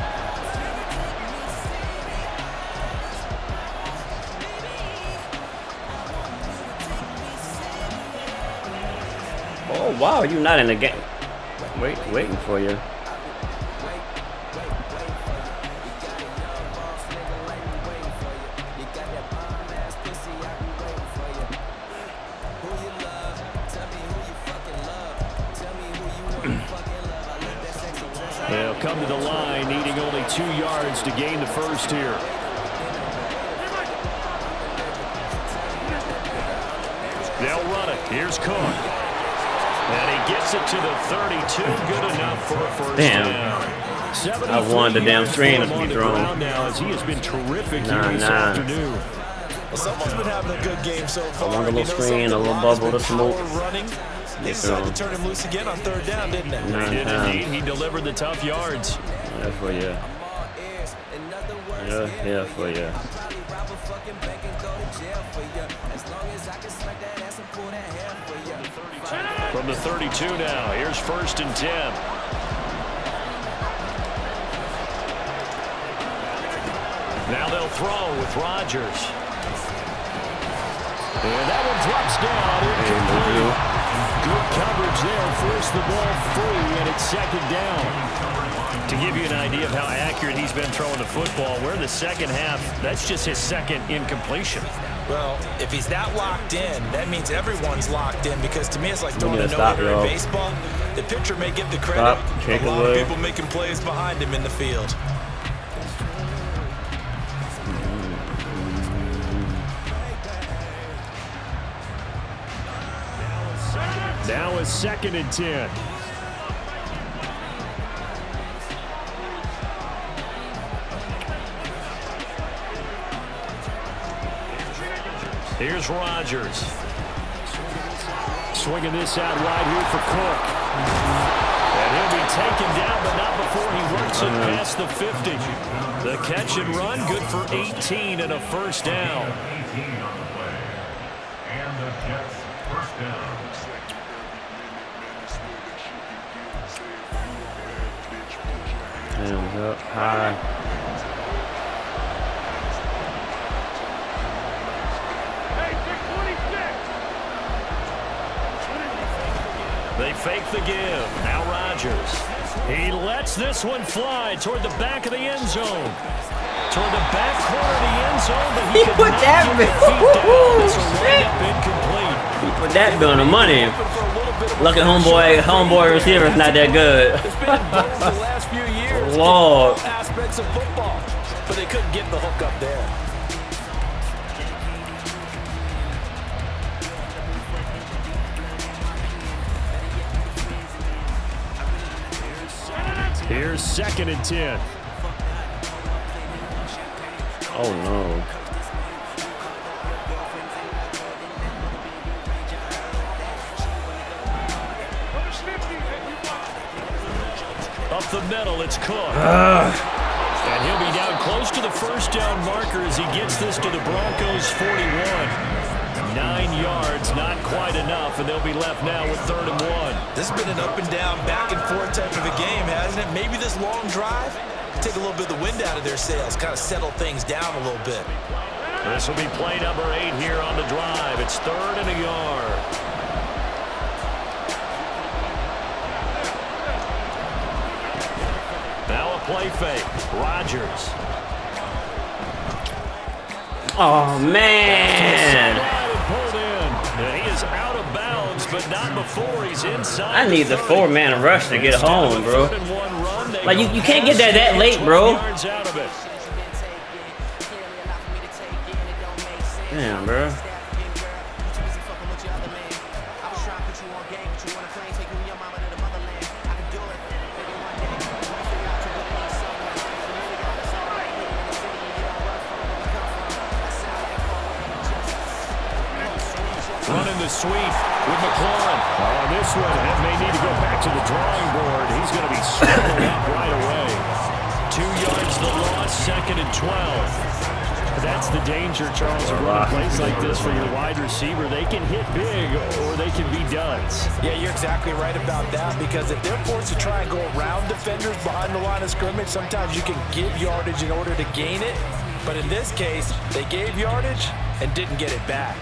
Oh, wow, you're not in the game. Wait, waiting for you. They'll come to the line, needing only two yards to gain the first here. They'll run it. Here's Cook. And he gets it to the thirty-two. Good enough for a first Damn. down. I wanted the damn screen to be thrown. Now as he has been terrific Nah, here this nah. afternoon. Well, someone's been having a good game so far. I want a little You know, screen, a little Line's bubble been to smoke. power running. They decided to turn him loose again on third down, didn't they? Nah. He did Uh-huh. indeed. He delivered the tough yards. Yeah, for you. Yeah, yeah, for you. From the thirty-two now, here's first and ten. Now they'll throw with Rodgers. And that one drops down. Incomplete. Good coverage there. Force the ball free, and it's second down. To give you an idea of how accurate he's been throwing the football, we're in the second half. That's just his second incompletion. Well, if he's that locked in, that means everyone's locked in, because to me it's like throwing need a to stop, no-hitter in yo. baseball. The pitcher may get the credit. Stop, kick a lot away. of people making plays behind him in the field. Now is second and ten. Here's Rodgers. Swinging this out wide here for Cook. And he'll be taken down, but not before he works it past the fifty. The catch and run, good for eighteen and a first down. And the Jets first down. Hands up high. They fake the give. Now Rodgers. He lets this one fly toward the back of the end zone. Toward the back corner of the end zone, but he, He could put not that get bit- the feet down. Woo-hoo, It's a shit. windup incomplete. He put that bill on the money. Lucky homeboy, homeboy receiver's not that good. It's been involved the last few years. Lord. In all aspects of football, but they couldn't get the hook up there. Here's second and ten. Oh no. Up the middle, it's Cook. And he'll be down close to the first down marker as he gets this to the Broncos forty-one. Nine yards, not quite enough, and they'll be left now with third and one. This has been an up and down, back and forth type of a game, hasn't it? Maybe this long drive take a little bit of the wind out of their sails, kind of settle things down a little bit. This will be play number eight here on the drive. It's third and a yard. Now a play fake. Rodgers. Oh, man. He is out of bounds, but not before he's inside. I need the four-man rush to get home, bro. Like, you, you can't get that that late, bro. Damn, bro. Running the sweep with McLaurin. Oh, this one may need to go back to the drawing board. He's going to be swallowed up right away. Two yards the loss, second and twelve. That's the danger, Charles, of running plays like this for your wide receiver. They can hit big or they can be duds. Yeah, you're exactly right about that, because if they're forced to try and go around defenders behind the line of scrimmage, sometimes you can give yardage in order to gain it. But in this case, they gave yardage and didn't get it back.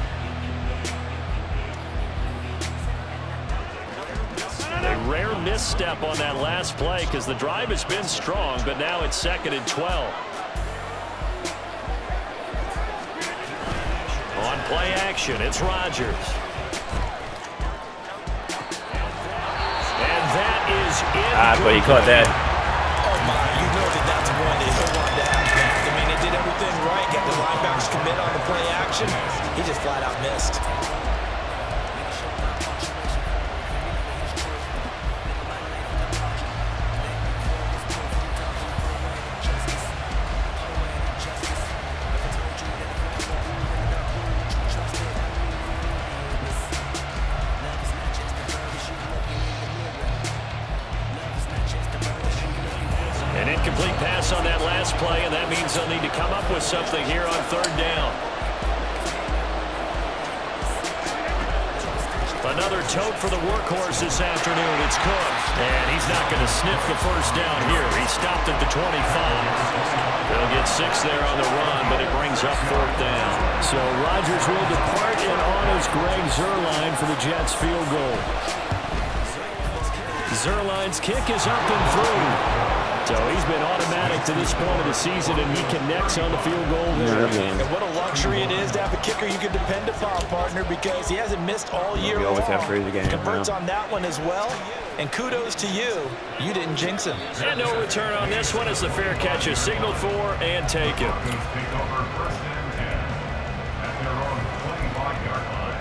A rare misstep on that last play because the drive has been strong, but now it's second and twelve. On play action, it's Rodgers. And that is it. Ah, but he caught that. Oh, my. You know that that's one that he'll want to have back. I mean, they did everything right. Get the linebackers commit on the play action. He just flat out missed. An incomplete pass on that last play, and that means they'll need to come up with something here on third down. Another tote for the workhorse this afternoon. It's Cook, and he's not going to sniff the first down here. He stopped at the twenty-five. They'll get six there on the run, but it brings up fourth down. So Rodgers will depart, and on is Greg Zuerlein for the Jets field goal. Zuerlein's kick is up and through. So he's been automatic to this point of the season, and he connects on the field goal there. And what a luxury it is to have a kicker you can depend upon, partner, because he hasn't missed all year long. always have crazy games, Converts man. on that one as well. And kudos to you. You didn't jinx him. And no return on this one as the fair catch is signaled for and taken. Take over first and ten at their own twenty-five yard line.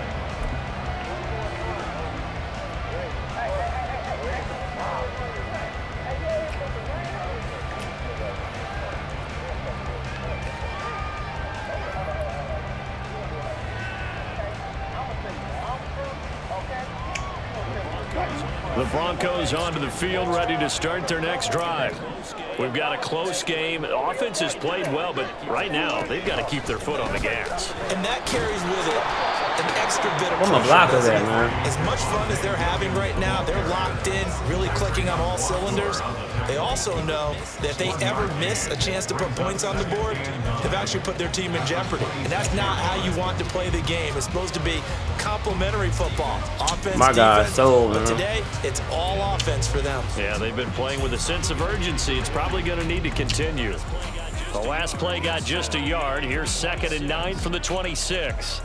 The Broncos onto the field, ready to start their next drive. We've got a close game. The offense has played well, but right now they've got to keep their foot on the gas. And that carries with it an extra bit of Where my pressure, blocker doesn't at, it? man? As much fun as they're having right now, they're locked in, really clicking on all cylinders. They also know that if they ever miss a chance to put points on the board, they've actually put their team in jeopardy. And that's not how you want to play the game. It's supposed to be complementary football. Offense, My God, defense. so, But man. today, it's all offense for them. Yeah, they've been playing with a sense of urgency. It's probably going to need to continue. The last play got just a yard. Here's second and nine from the twenty-six.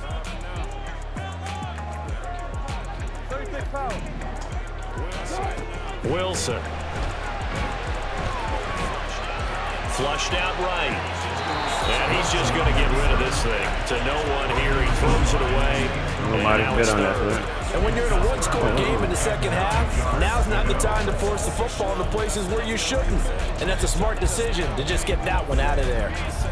Wilson. Flushed out right. And he's just going to get rid of this thing. To no one here. He throws it away. Nobody And now bid it's on that. third. Man. And when you're in a one-score game in the second half, now's not the time to force the football in the places where you shouldn't. And that's a smart decision to just get that one out of there.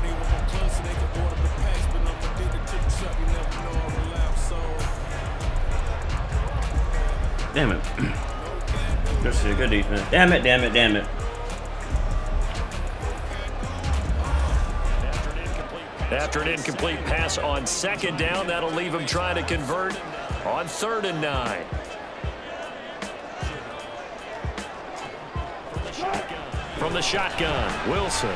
Damn it. This is a good defense. Damn it, damn it, damn it. After an incomplete After an incomplete pass on second down, that'll leave him trying to convert on third and nine. From the shotgun, Wilson.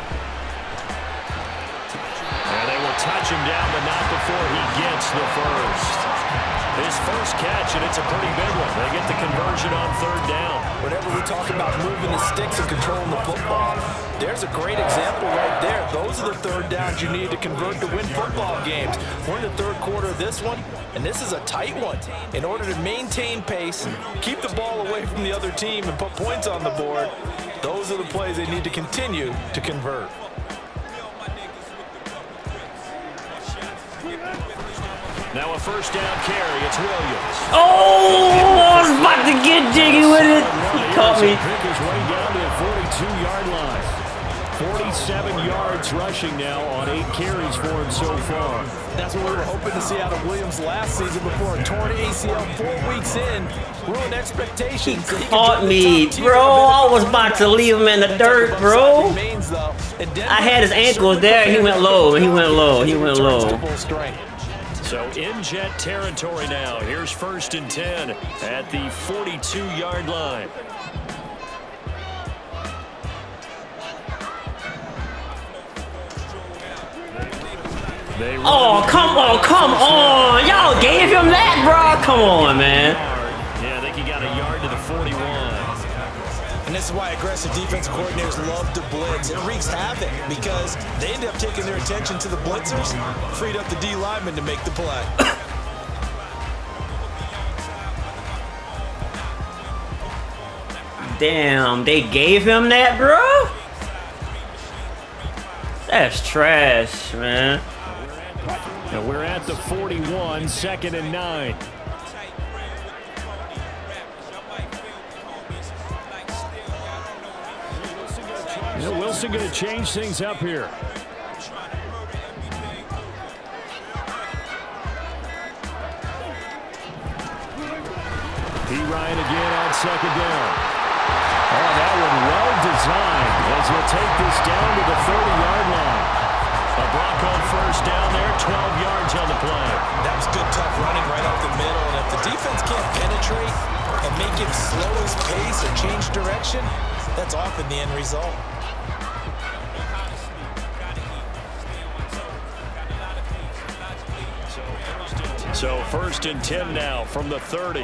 And they will touch him down, but not before he gets the first. His first catch, and it's a pretty big one. They get the conversion on third down. Whenever we talk about moving the sticks and controlling the football, there's a great example right there. Those are the third downs you need to convert to win football games. We're in the third quarter of this one, and this is a tight one. In order to maintain pace, keep the ball away from the other team, and put points on the board, those are the plays they need to continue to convert. Now a first down carry. It's Williams. Oh, I was about to get jiggy with it. He caught me. Pick his way down to the forty-two yard line. forty-seven yards rushing now on eight carries for him so far. That's what we were hoping to see out of Williams last season before a torn A C L four weeks in. Ruined expectations. He caught me, bro. I was about to leave him in the dirt, bro. I had his ankles there. He went low. He went low. He went low. So in jet territory now. Here's first and ten at the forty-two yard line. They oh, come on, come on. Y'all gave him that, bro. Come on, man. Yeah, I think he got a yard to the forty-one. And this is why aggressive defensive coordinators love to blitz. It wreaks havoc because they end up taking their attention to the blitzers, freed up the D lineman to make the play. Damn, they gave him that, bro? That's trash, man. And we're at the forty-one, second and nine. You know, Wilson going to change things up here. P. Ryan again on second down. Oh, that one well designed as he'll take this down to the thirty yard line. A block on first down there, twelve yards on the play. That was good, tough running right up the middle. And if the defense can't penetrate and make him slow his pace or change direction, that's often the end result. So first and ten now from the thirty.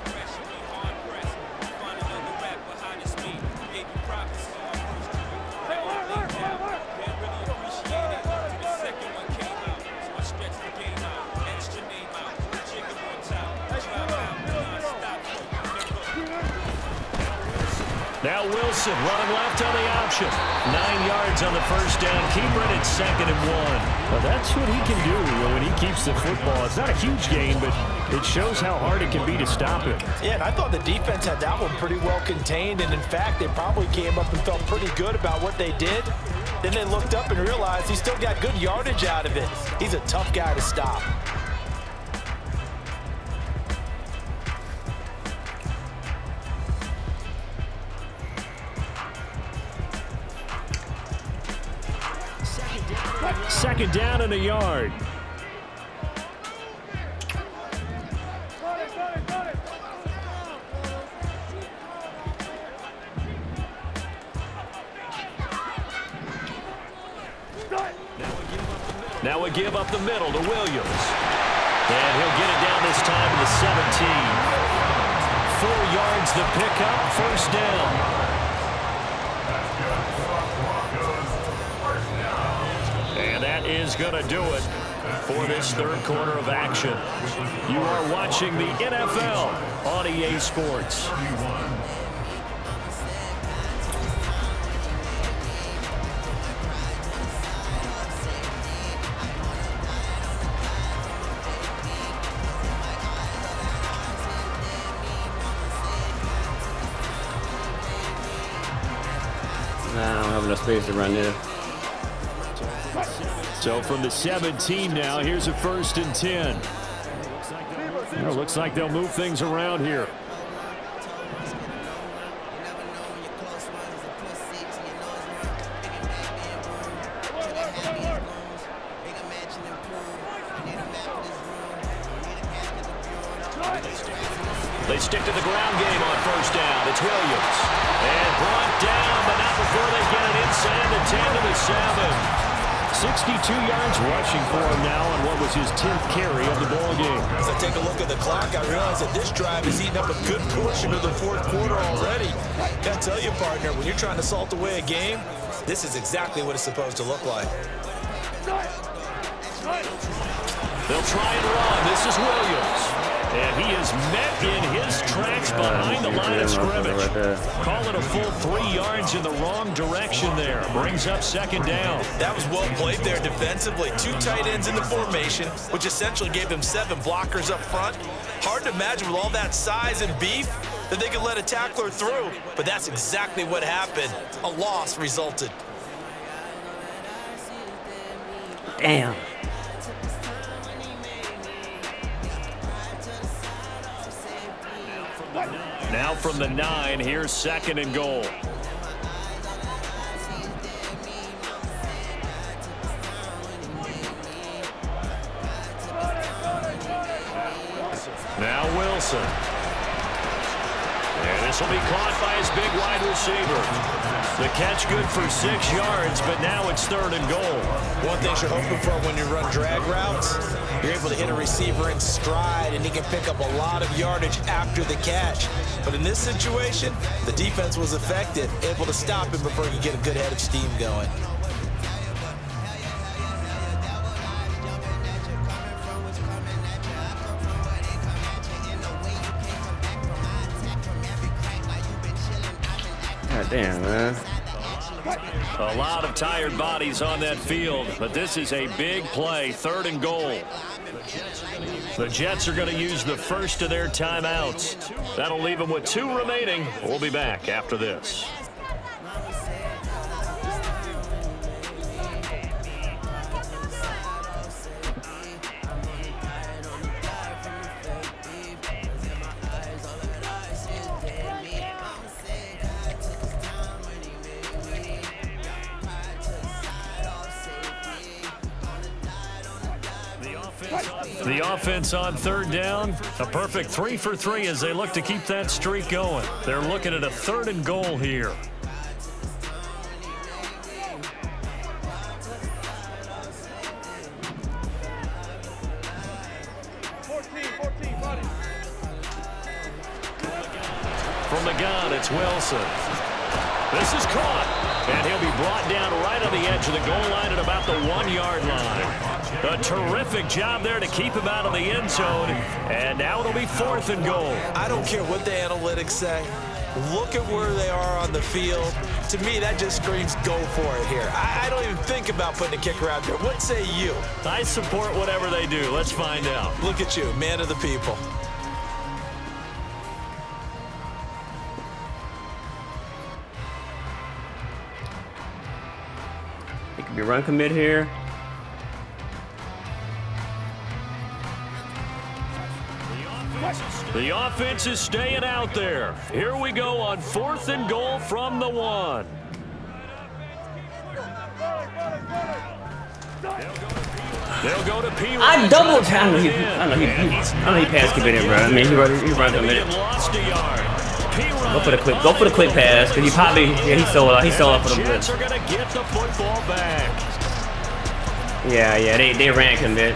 Now Wilson running left on the option. Nine yards on the first down. Keeper at second and one. Well, that's what he can do when he keeps the football. It's not a huge gain, but it shows how hard it can be to stop it. Yeah, and I thought the defense had that one pretty well contained. And in fact, they probably came up and felt pretty good about what they did. Then they looked up and realized he still got good yardage out of it. He's a tough guy to stop. Second down and a yard. Now we give up the middle to Williams. And he'll get it down this time to the seventeen. Four yards the pickup, first down. And that is going to do it for this third quarter of action. You are watching the N F L on E A Sports. Nah, I don't have enough space to run there. So from the seventeen now, here's a first and ten. Well, looks like they'll move things around here. game on first down. It's Williams. And brought down, but not before they get it inside the ten to the seven. sixty-two yards rushing for him now on what was his tenth carry of the ball game. As I take a look at the clock, I realize that this drive has eaten up a good portion of the fourth quarter already. Gotta tell you, partner, when you're trying to salt away a game, this is exactly what it's supposed to look like. They'll try and run. This is Williams. And he is met in his tracks behind the line of scrimmage. Call it a full three yards in the wrong direction there. Brings up second down. That was well played there defensively. Two tight ends in the formation, which essentially gave them seven blockers up front. Hard to imagine with all that size and beef that they could let a tackler through. But that's exactly what happened. A loss resulted. Damn. Now from the nine, here's second and goal. Now Wilson. And this will be caught by his big wide receiver. The catch good for six yards, but now it's third and goal. One thing you're hoping for when you run drag routes, you're able to hit a receiver in stride, and he can pick up a lot of yardage after the catch. But in this situation, the defense was effective, able to stop him before he could get a good head of steam going. God damn, man. A lot of tired bodies on that field, but this is a big play, third and goal. The Jets are going to use the first of their timeouts. That'll leave them with two remaining. We'll be back after this. The offense on third down, a perfect three for three as they look to keep that streak going. They're looking at a third and goal here. From the gun, it's Wilson. This is caught, and he'll be brought down right on the edge of the goal line at about the one-yard line. A terrific job there to keep him out of the end zone, and now it'll be fourth and goal. I don't care what the analytics say. Look at where they are on the field. To me, that just screams go for it here. I, I don't even think about putting a kicker out there. What say you? I support whatever they do. Let's find out. Look at you, man of the people. He could be run commit here. The offense is staying out there. Here we go on fourth and goal from the one. They'll go to P. I double time. I know he, I know he, I know he pass committed, bro. I mean, he run, he run committed. Go for the quick, go for the quick pass, because he probably, yeah, he sold out, he sold out for the blitz. Yeah, yeah, they they ran commit.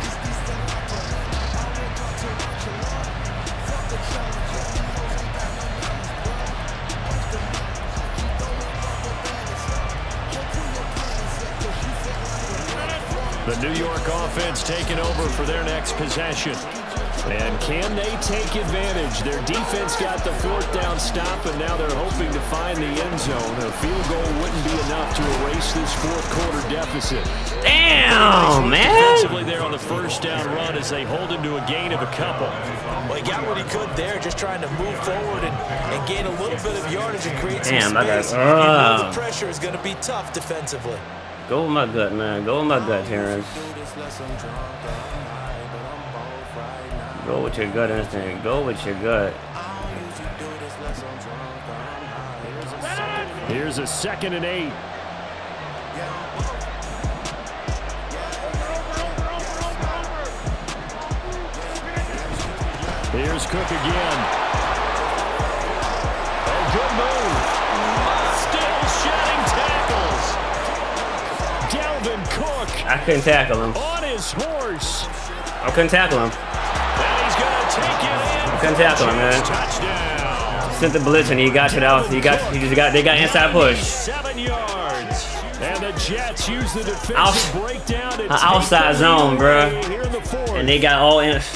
The New York offense taking over for their next possession. And can they take advantage? Their defense got the fourth down stop, and now they're hoping to find the end zone. A field goal wouldn't be enough to erase this fourth quarter deficit. Damn, man. Defensively there on the first down run as they hold him to a gain of a couple. Well, he got what he could there, just trying to move forward and, and gain a little bit of yardage and create some Damn, space. I got, uh, you know the pressure is going to be tough defensively. Go with my gut, man. Go with my gut, Terrence. Go with your gut instinct. Go with your gut. Here's a second and eight. Here's Cook again. I couldn't tackle him. On his horse. I couldn't tackle him. And he's gonna take it in. I couldn't tackle him, man. Touchdown. Sent the blitz and he got it out. He got. He just got. They got inside push. Seven yards. And the Jets use the defensive Out, breakdown to uh, outside zone, bro. And they got all in.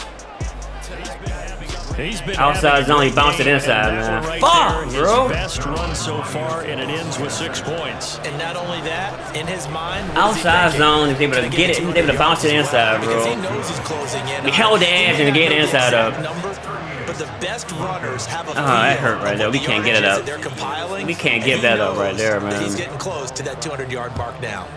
He's been outside zone. He bounced it inside, man. Right Fuck, there, bro. His best run so far, and it ends with six points. And not only that, in his mind, Outside zone, he's able to get it. He's able to bounce it inside, bro. Because he knows he's closing in. He held the edge and get it inside up. But the best runners have a Oh, that hurt right there. We can't get it up. We can't give that up right there, man. He's getting close to that two hundred yard mark now.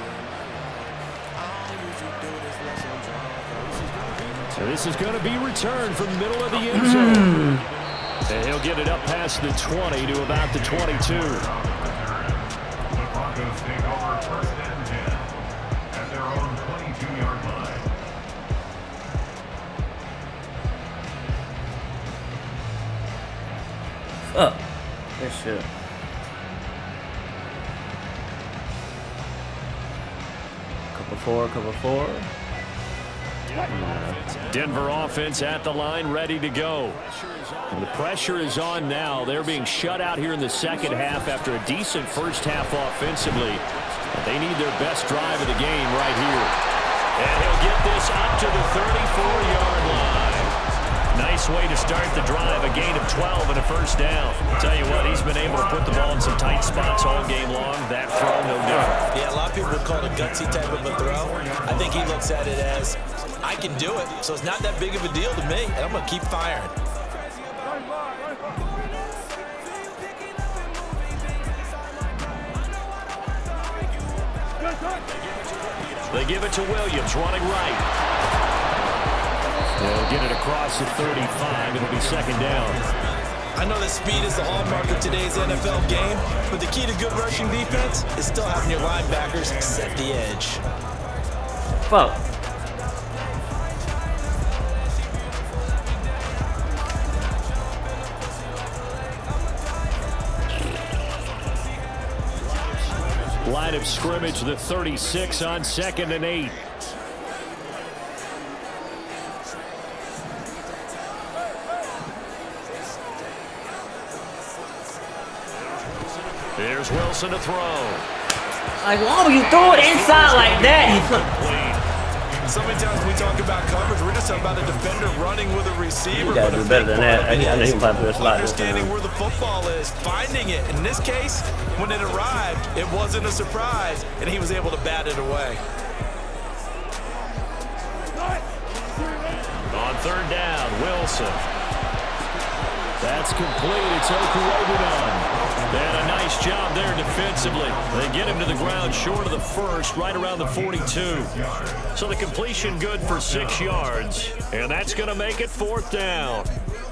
So this is going to be returned from the middle of the end zone. And he'll get it up past the twenty to about the twenty-two. The Broncos take over first and ten at their own twenty-two yard line. Fuck. This shit. Couple four, couple four. Denver offense at the line, ready to go. And the pressure is on now. They're being shut out here in the second half after a decent first half offensively. But they need their best drive of the game right here. And he'll get this up to the thirty-four yard line. Nice way to start the drive, a gain of twelve and a first down. I'll tell you what, he's been able to put the ball in some tight spots all game long. That throw, no different. Yeah, a lot of people would call it a gutsy type of a throw. I think he looks at it as, I can do it, so it's not that big of a deal to me, and I'm going to keep firing. They give it to Williams, running right. They'll get it across the thirty-five. It'll be second down. I know that speed is the hallmark of today's N F L game, but the key to good rushing defense is still having your linebackers set the edge. Fuck. Line of scrimmage, the thirty-six on second and eight. There's Wilson to throw. Like, why would you throw it inside like that? So many times we talk about coverage, we're just talking about a defender running with a receiver. You gotta do better than that. I, I know you might put a slide. Understanding where the football is, finding it. In this case, when it arrived, it wasn't a surprise, and he was able to bat it away. On third down, Wilson. That's complete. It's Okuwobunon. And a nice job there defensively. They get him to the ground short of the first, right around the forty-two. So the completion good for six yards. And that's going to make it fourth down.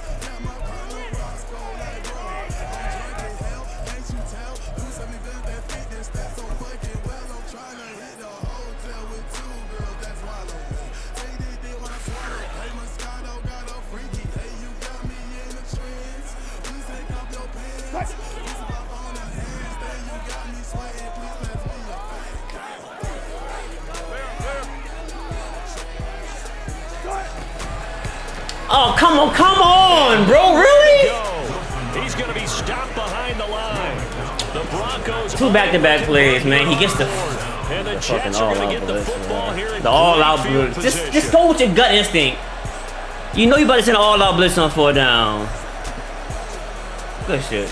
Oh, come on, come on, bro, really? He's going to be stopped behind the line. The Broncos. Two back-to-back plays, man. He gets the, and the, the fucking all-out blitz, man. The all-out blitz. Just, just go with your gut instinct. You know you about to send an all-out blitz on four down. Good shit.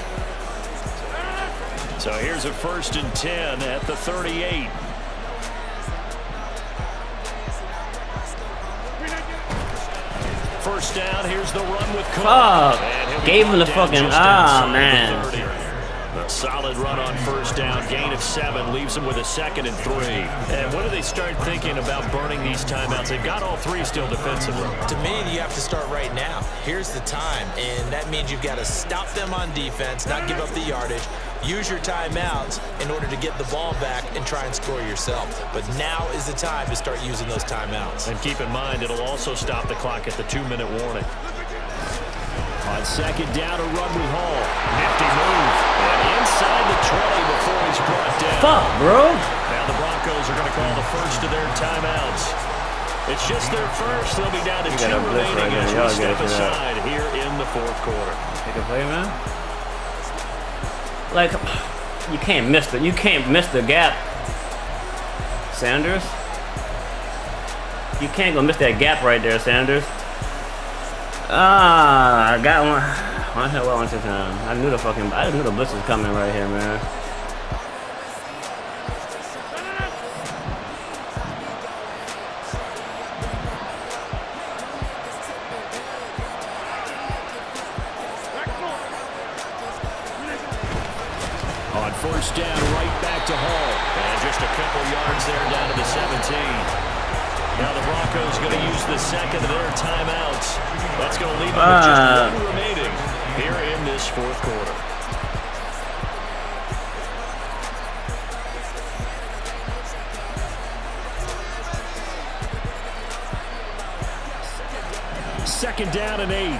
So here's a first and ten at the thirty-eight. First down, here's the run with Cook. Fuck. Gave him the fucking, ah, man. A solid run on first down, gain of seven, leaves them with a second and three. And what do they start thinking about burning these timeouts? They've got all three still defensively. To me, you have to start right now. Here's the time, and that means you've got to stop them on defense, not give up the yardage, use your timeouts in order to get the ball back and try and score yourself. But now is the time to start using those timeouts. And keep in mind, it'll also stop the clock at the two-minute warning. On second down, a run with Hall. Nifty move. And inside the twenty before he's brought down. Fuck, bro. Now the Broncos are going to call the first of their timeouts. It's just their first. They'll be down to two remaining right as Y'all we step aside that. here in the fourth quarter. Take a play, man. Like, you can't miss the you can't miss the gap, Sanders. You can't go miss that gap right there, Sanders. Ah, I got one. One hell well one time. I knew the fucking I knew the blitz was coming right here, man. On first down, right back to Hall. And just a couple yards there down to the seventeen. Now the Broncos going to use the second of their timeouts. That's going to leave them with just uh, one remaining here in this fourth quarter. Second down and eight.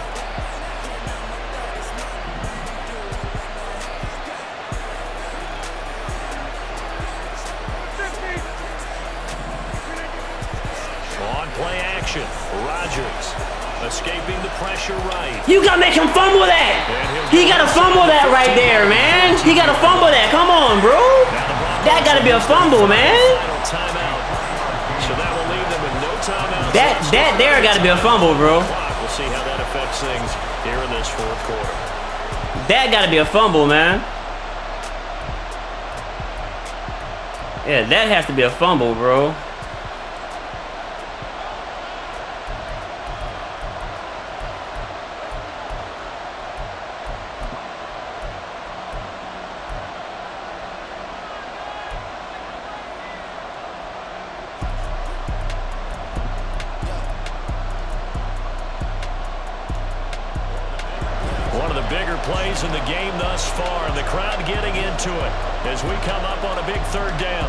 Play action. Rodgers escaping the pressure right. You gotta make him fumble that. He gotta fumble that right there, man. He gotta fumble that. Come on, bro. That gotta be a fumble, man. Timeout. So that will leave them with no timeout. That that there gotta be a fumble, bro. We'll see how that affects things here in this fourth quarter. That gotta be a fumble, man. Yeah, that has to be a fumble, bro. Bigger plays in the game thus far, and the crowd getting into it as we come up on a big third down.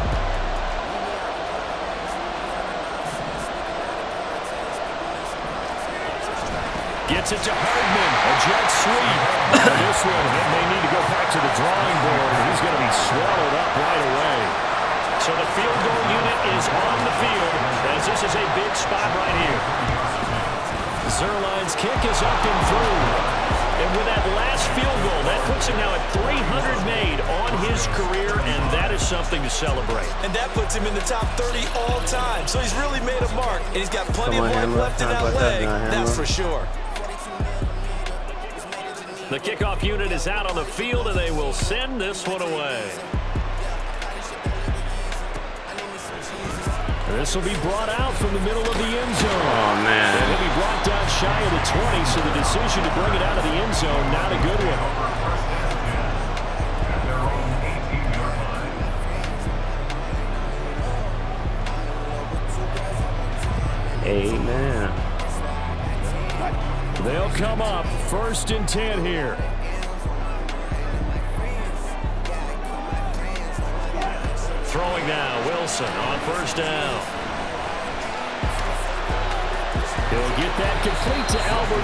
Gets it to Hardman, a jet sweep. This one, they need to go back to the drawing board. He's going to be swallowed up right away. So the field goal unit is on the field as this is a big spot right here. Zuerlein's kick is up and through. And with that last field goal, that puts him now at three hundred made on his career, and that is something to celebrate. And that puts him in the top thirty all time. So he's really made a mark, and he's got plenty Come on, of life Hammer. left in Time that for leg. touchdown, That's Hammer. for sure. The kickoff unit is out on the field, and they will send this one away. This will be brought out from the middle of the end zone. Oh, man. And he'll be brought down shy of the twenty, so the decision to bring it out of the end zone, not a good one. Amen. They'll come up first and ten here. Throwing now, Wilson on first down. He'll get that complete to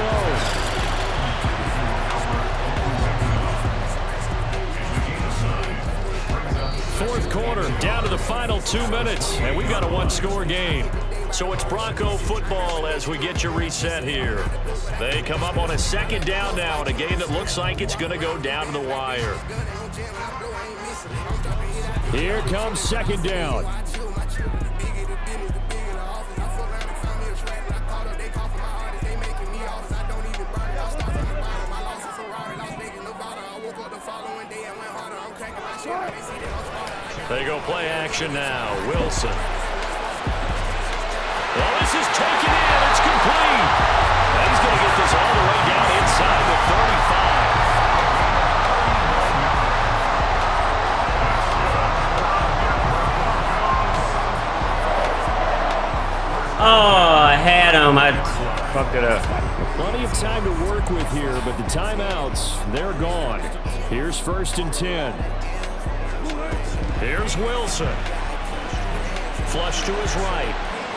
Alberto. Fourth quarter, down to the final two minutes, and we've got a one-score game. So it's Bronco football as we get your reset here. They come up on a second down now in a game that looks like it's going to go down to the wire. Here comes second down. They go play action now. Wilson. Well, this is taken in. It's complete. And he's going to get this all the way down inside the thirty-five. Oh, I had him. I fucked it up. Plenty of time to work with here, but the timeouts, they're gone. Here's first and ten. Here's Wilson. Flush to his right.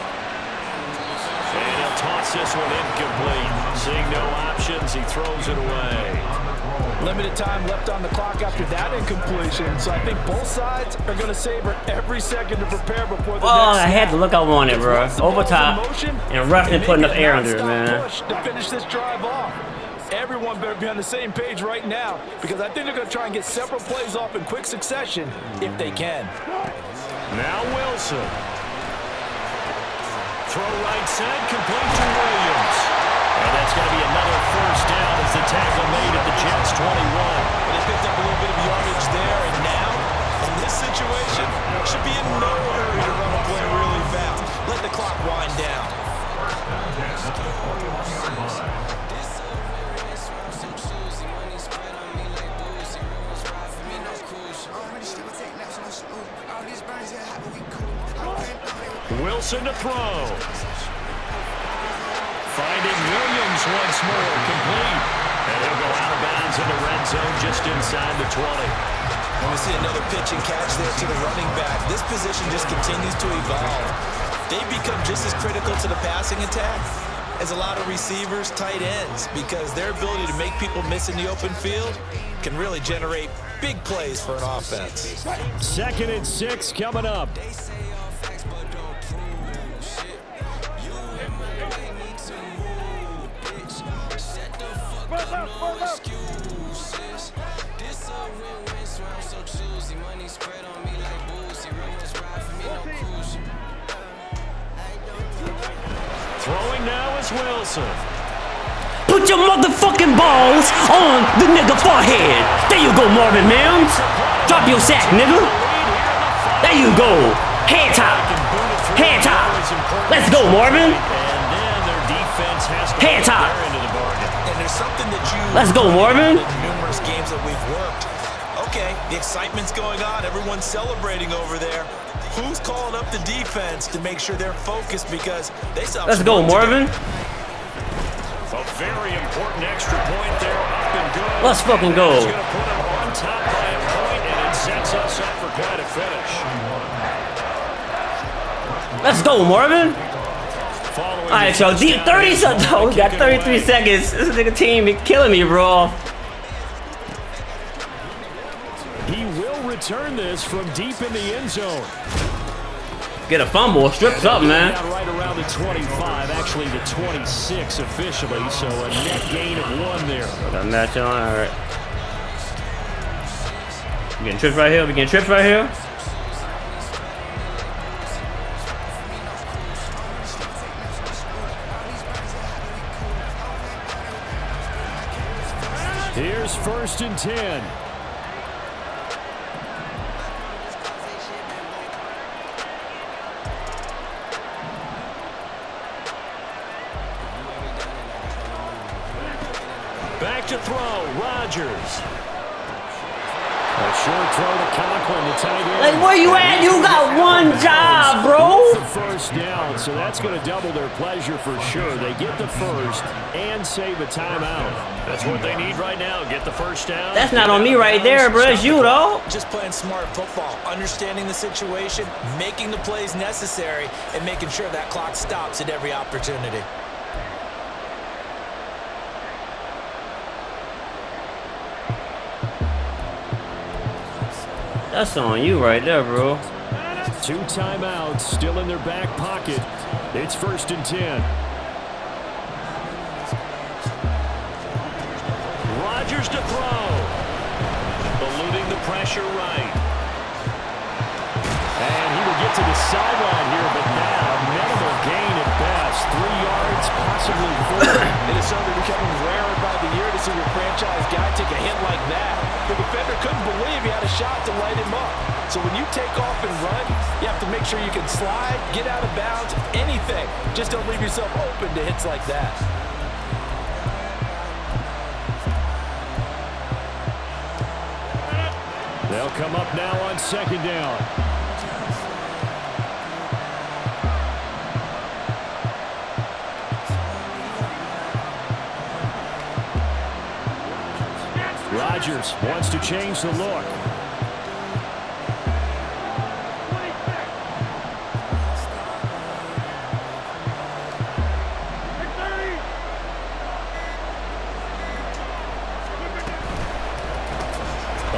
And he'll toss this one incomplete. Seeing no options, he throws it away. Limited time left on the clock after that incompletion, so I think both sides are going to savor every second to prepare before the oh, next I had to look I wanted, bro. Over top and rough and put enough air under it, man. Push to finish this drive off. Everyone better be on the same page right now because I think they're going to try and get several plays off in quick succession if they can. Now Wilson. Throw right side, complete to Williams. And that's going to be another first down as the tackle made at the Jets twenty-one. And they picked up a little bit of yardage there, and now, in this situation, should be in no hurry to run a play really fast. Let the clock wind down. Wilson to throw. Finding Williams once more, complete. And he'll go out of bounds in the red zone just inside the twenty. And we see another pitch and catch there to the running back. This position just continues to evolve. They become just as critical to the passing attack as a lot of receivers, tight ends, because their ability to make people miss in the open field can really generate big plays for an offense. Second and six coming up. Throwing now is Wilson. Put your motherfucking balls on the nigga forehead. There you go, Marvin Mims. Drop your sack, nigga. There you go. Head top. Head top. Let's go, Marvin. Head top. And there's something that you Let's go, Marvin. Numerous games that we've worked. Okay, the excitement's going on. Everyone's celebrating over there. Who's calling up the defense to make sure they're focused because they saw. Let's go, Marvin. A very important extra point there, up and good. Let's fucking go. He's going to put him on top by a point, and it sets us up for quite a finish. Let's go, Marvin. Following All right, so thirty something. Oh, we got thirty-three seconds. This nigga team be killing me, bro. He will return this from deep in the end zone. Get a fumble, strip something, man. Right around the twenty-five, actually the twenty-six officially, so a net gain of one there. Got a match on, all right. We getting trips right here. We getting trips right here. Here's first and ten. Back to throw, Rodgers. A short throw to Conklin, the tight end. Like, where you at? You got one job, bro. The first down, so that's going to double their pleasure for sure. They get the first and save a timeout. That's what they need right now. Get the first down. That's not on me right there, bro. It's you, though. Just playing smart football, understanding the situation, making the plays necessary, and making sure that clock stops at every opportunity. That's on you right there, bro. Two timeouts still in their back pocket. It's first and ten. Rodgers to throw. Eluding the pressure right. And he will get to the sideline here, but now minimal gain at best. Three yards, possibly four. It is certainly becoming rarer by the year to see your franchise guy take a hit like that. The defender couldn't believe he had a shot to light him up. So when you take off and run, you have to make sure you can slide, get out of bounds, anything. Just don't leave yourself open to hits like that. They'll come up now on second down. Rodgers wants to change the look.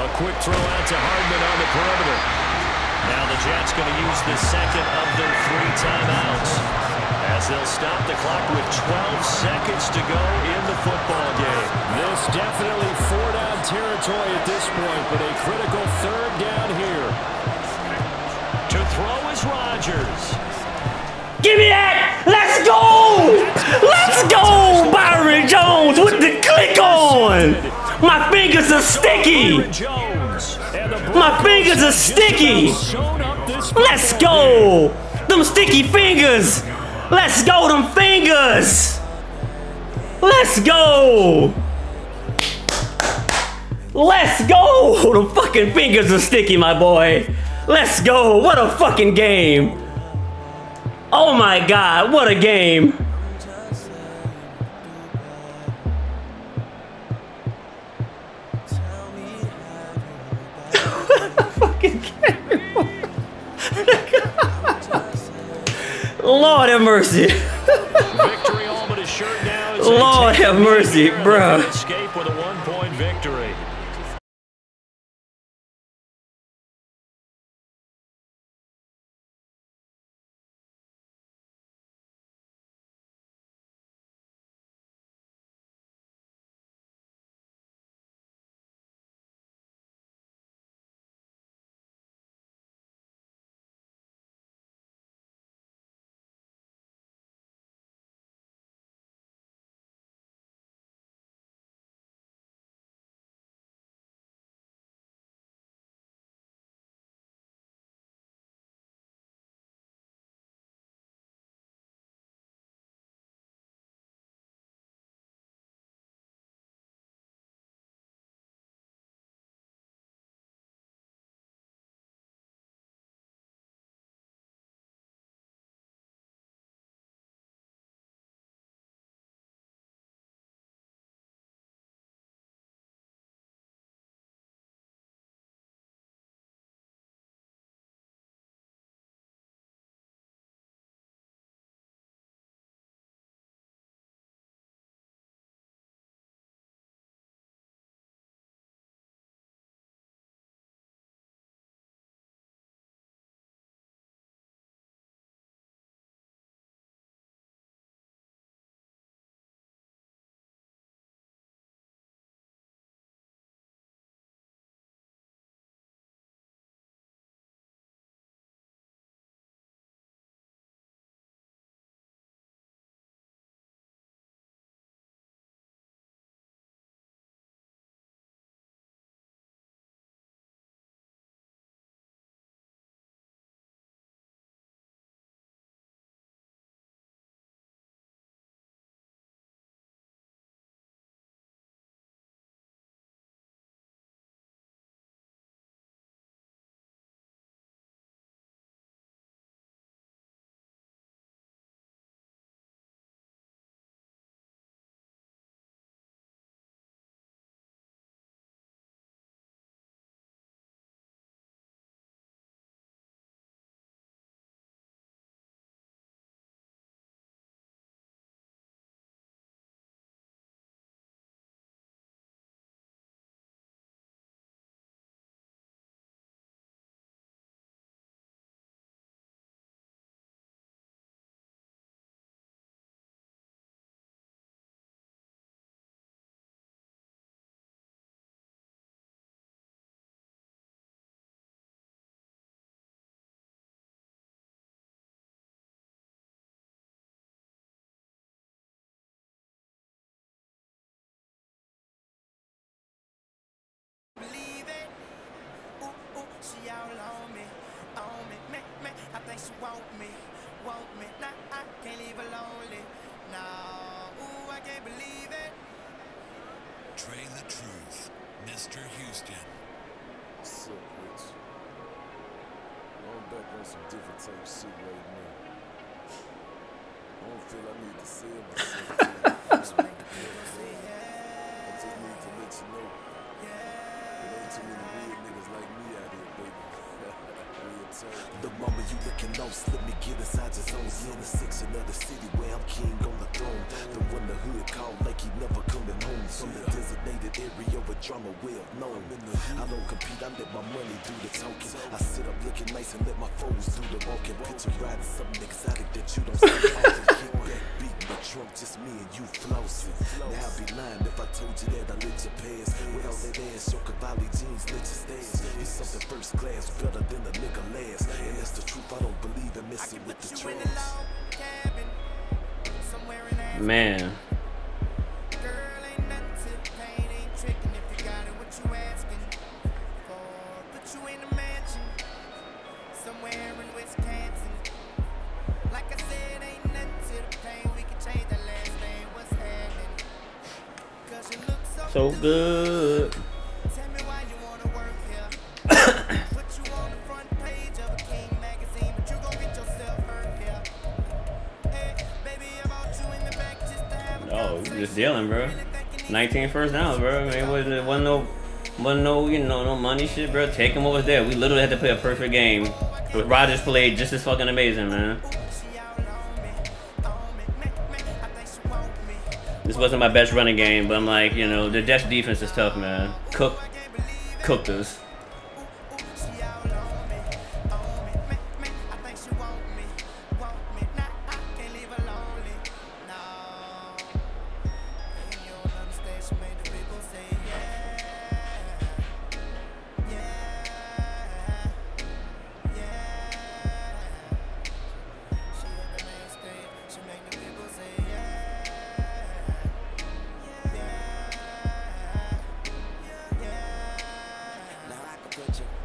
A quick throw out to Hardman on the perimeter. Now the Jets going to use the second of their three timeouts as they'll stop the clock with twelve seconds to go in the football game. This definitely four-down territory at this point, but a critical third down here. To throw is Rodgers. Give me that! Let's go! Let's go! Byron Jones with the click on! My fingers are sticky! My fingers are sticky! Let's go! Them sticky fingers! Let's go, them fingers! Let's go! Let's go! Them fucking fingers are sticky, my boy! Let's go! What a fucking game! Oh my God, what a game! Fucking game! Lord have mercy! Victory all but assured now. Lord have mercy, bruh. Escape with a one-point victory. she want me, want me. Nah, I can't leave her lonely. No, ooh, I can't believe it. Trey the Truth, Mister Houston. What's up, Rich? I'm back on some different type shit right now. I don't feel I need to say it myself. I just need to let you know. There ain't too many real niggas like me out here, baby. Real The moment you looking low, slip me get inside your zone. See in the section of the city where I'm king on the throne. The one the hood called like he never coming home. From the designated area where drama well known. I don't compete, I let my money do the talking. I sit up looking nice and let my foes do the walking. Picture riding something exotic that you don't see often. Kick back, beat my trunk, just me and you flossing. Now I'd be lying if I told you that I let you pass. With all that ass, your Cavalli jeans, let you stash. It's something first class, better than a nigga last. And that's the truth, I don't believe in messing with the trash. Man. So good. Oh, you just dealing, bro. nineteen first downs, bro. I mean, it wasn't, it wasn't no, wasn't no, you know, no money shit, bro. Taking what was there. We literally had to play a perfect game. But Rodgers played just as fucking amazing, man. This wasn't my best running game, but I'm like, you know, the Jets defense is tough, man. Cook, cooked us. Put your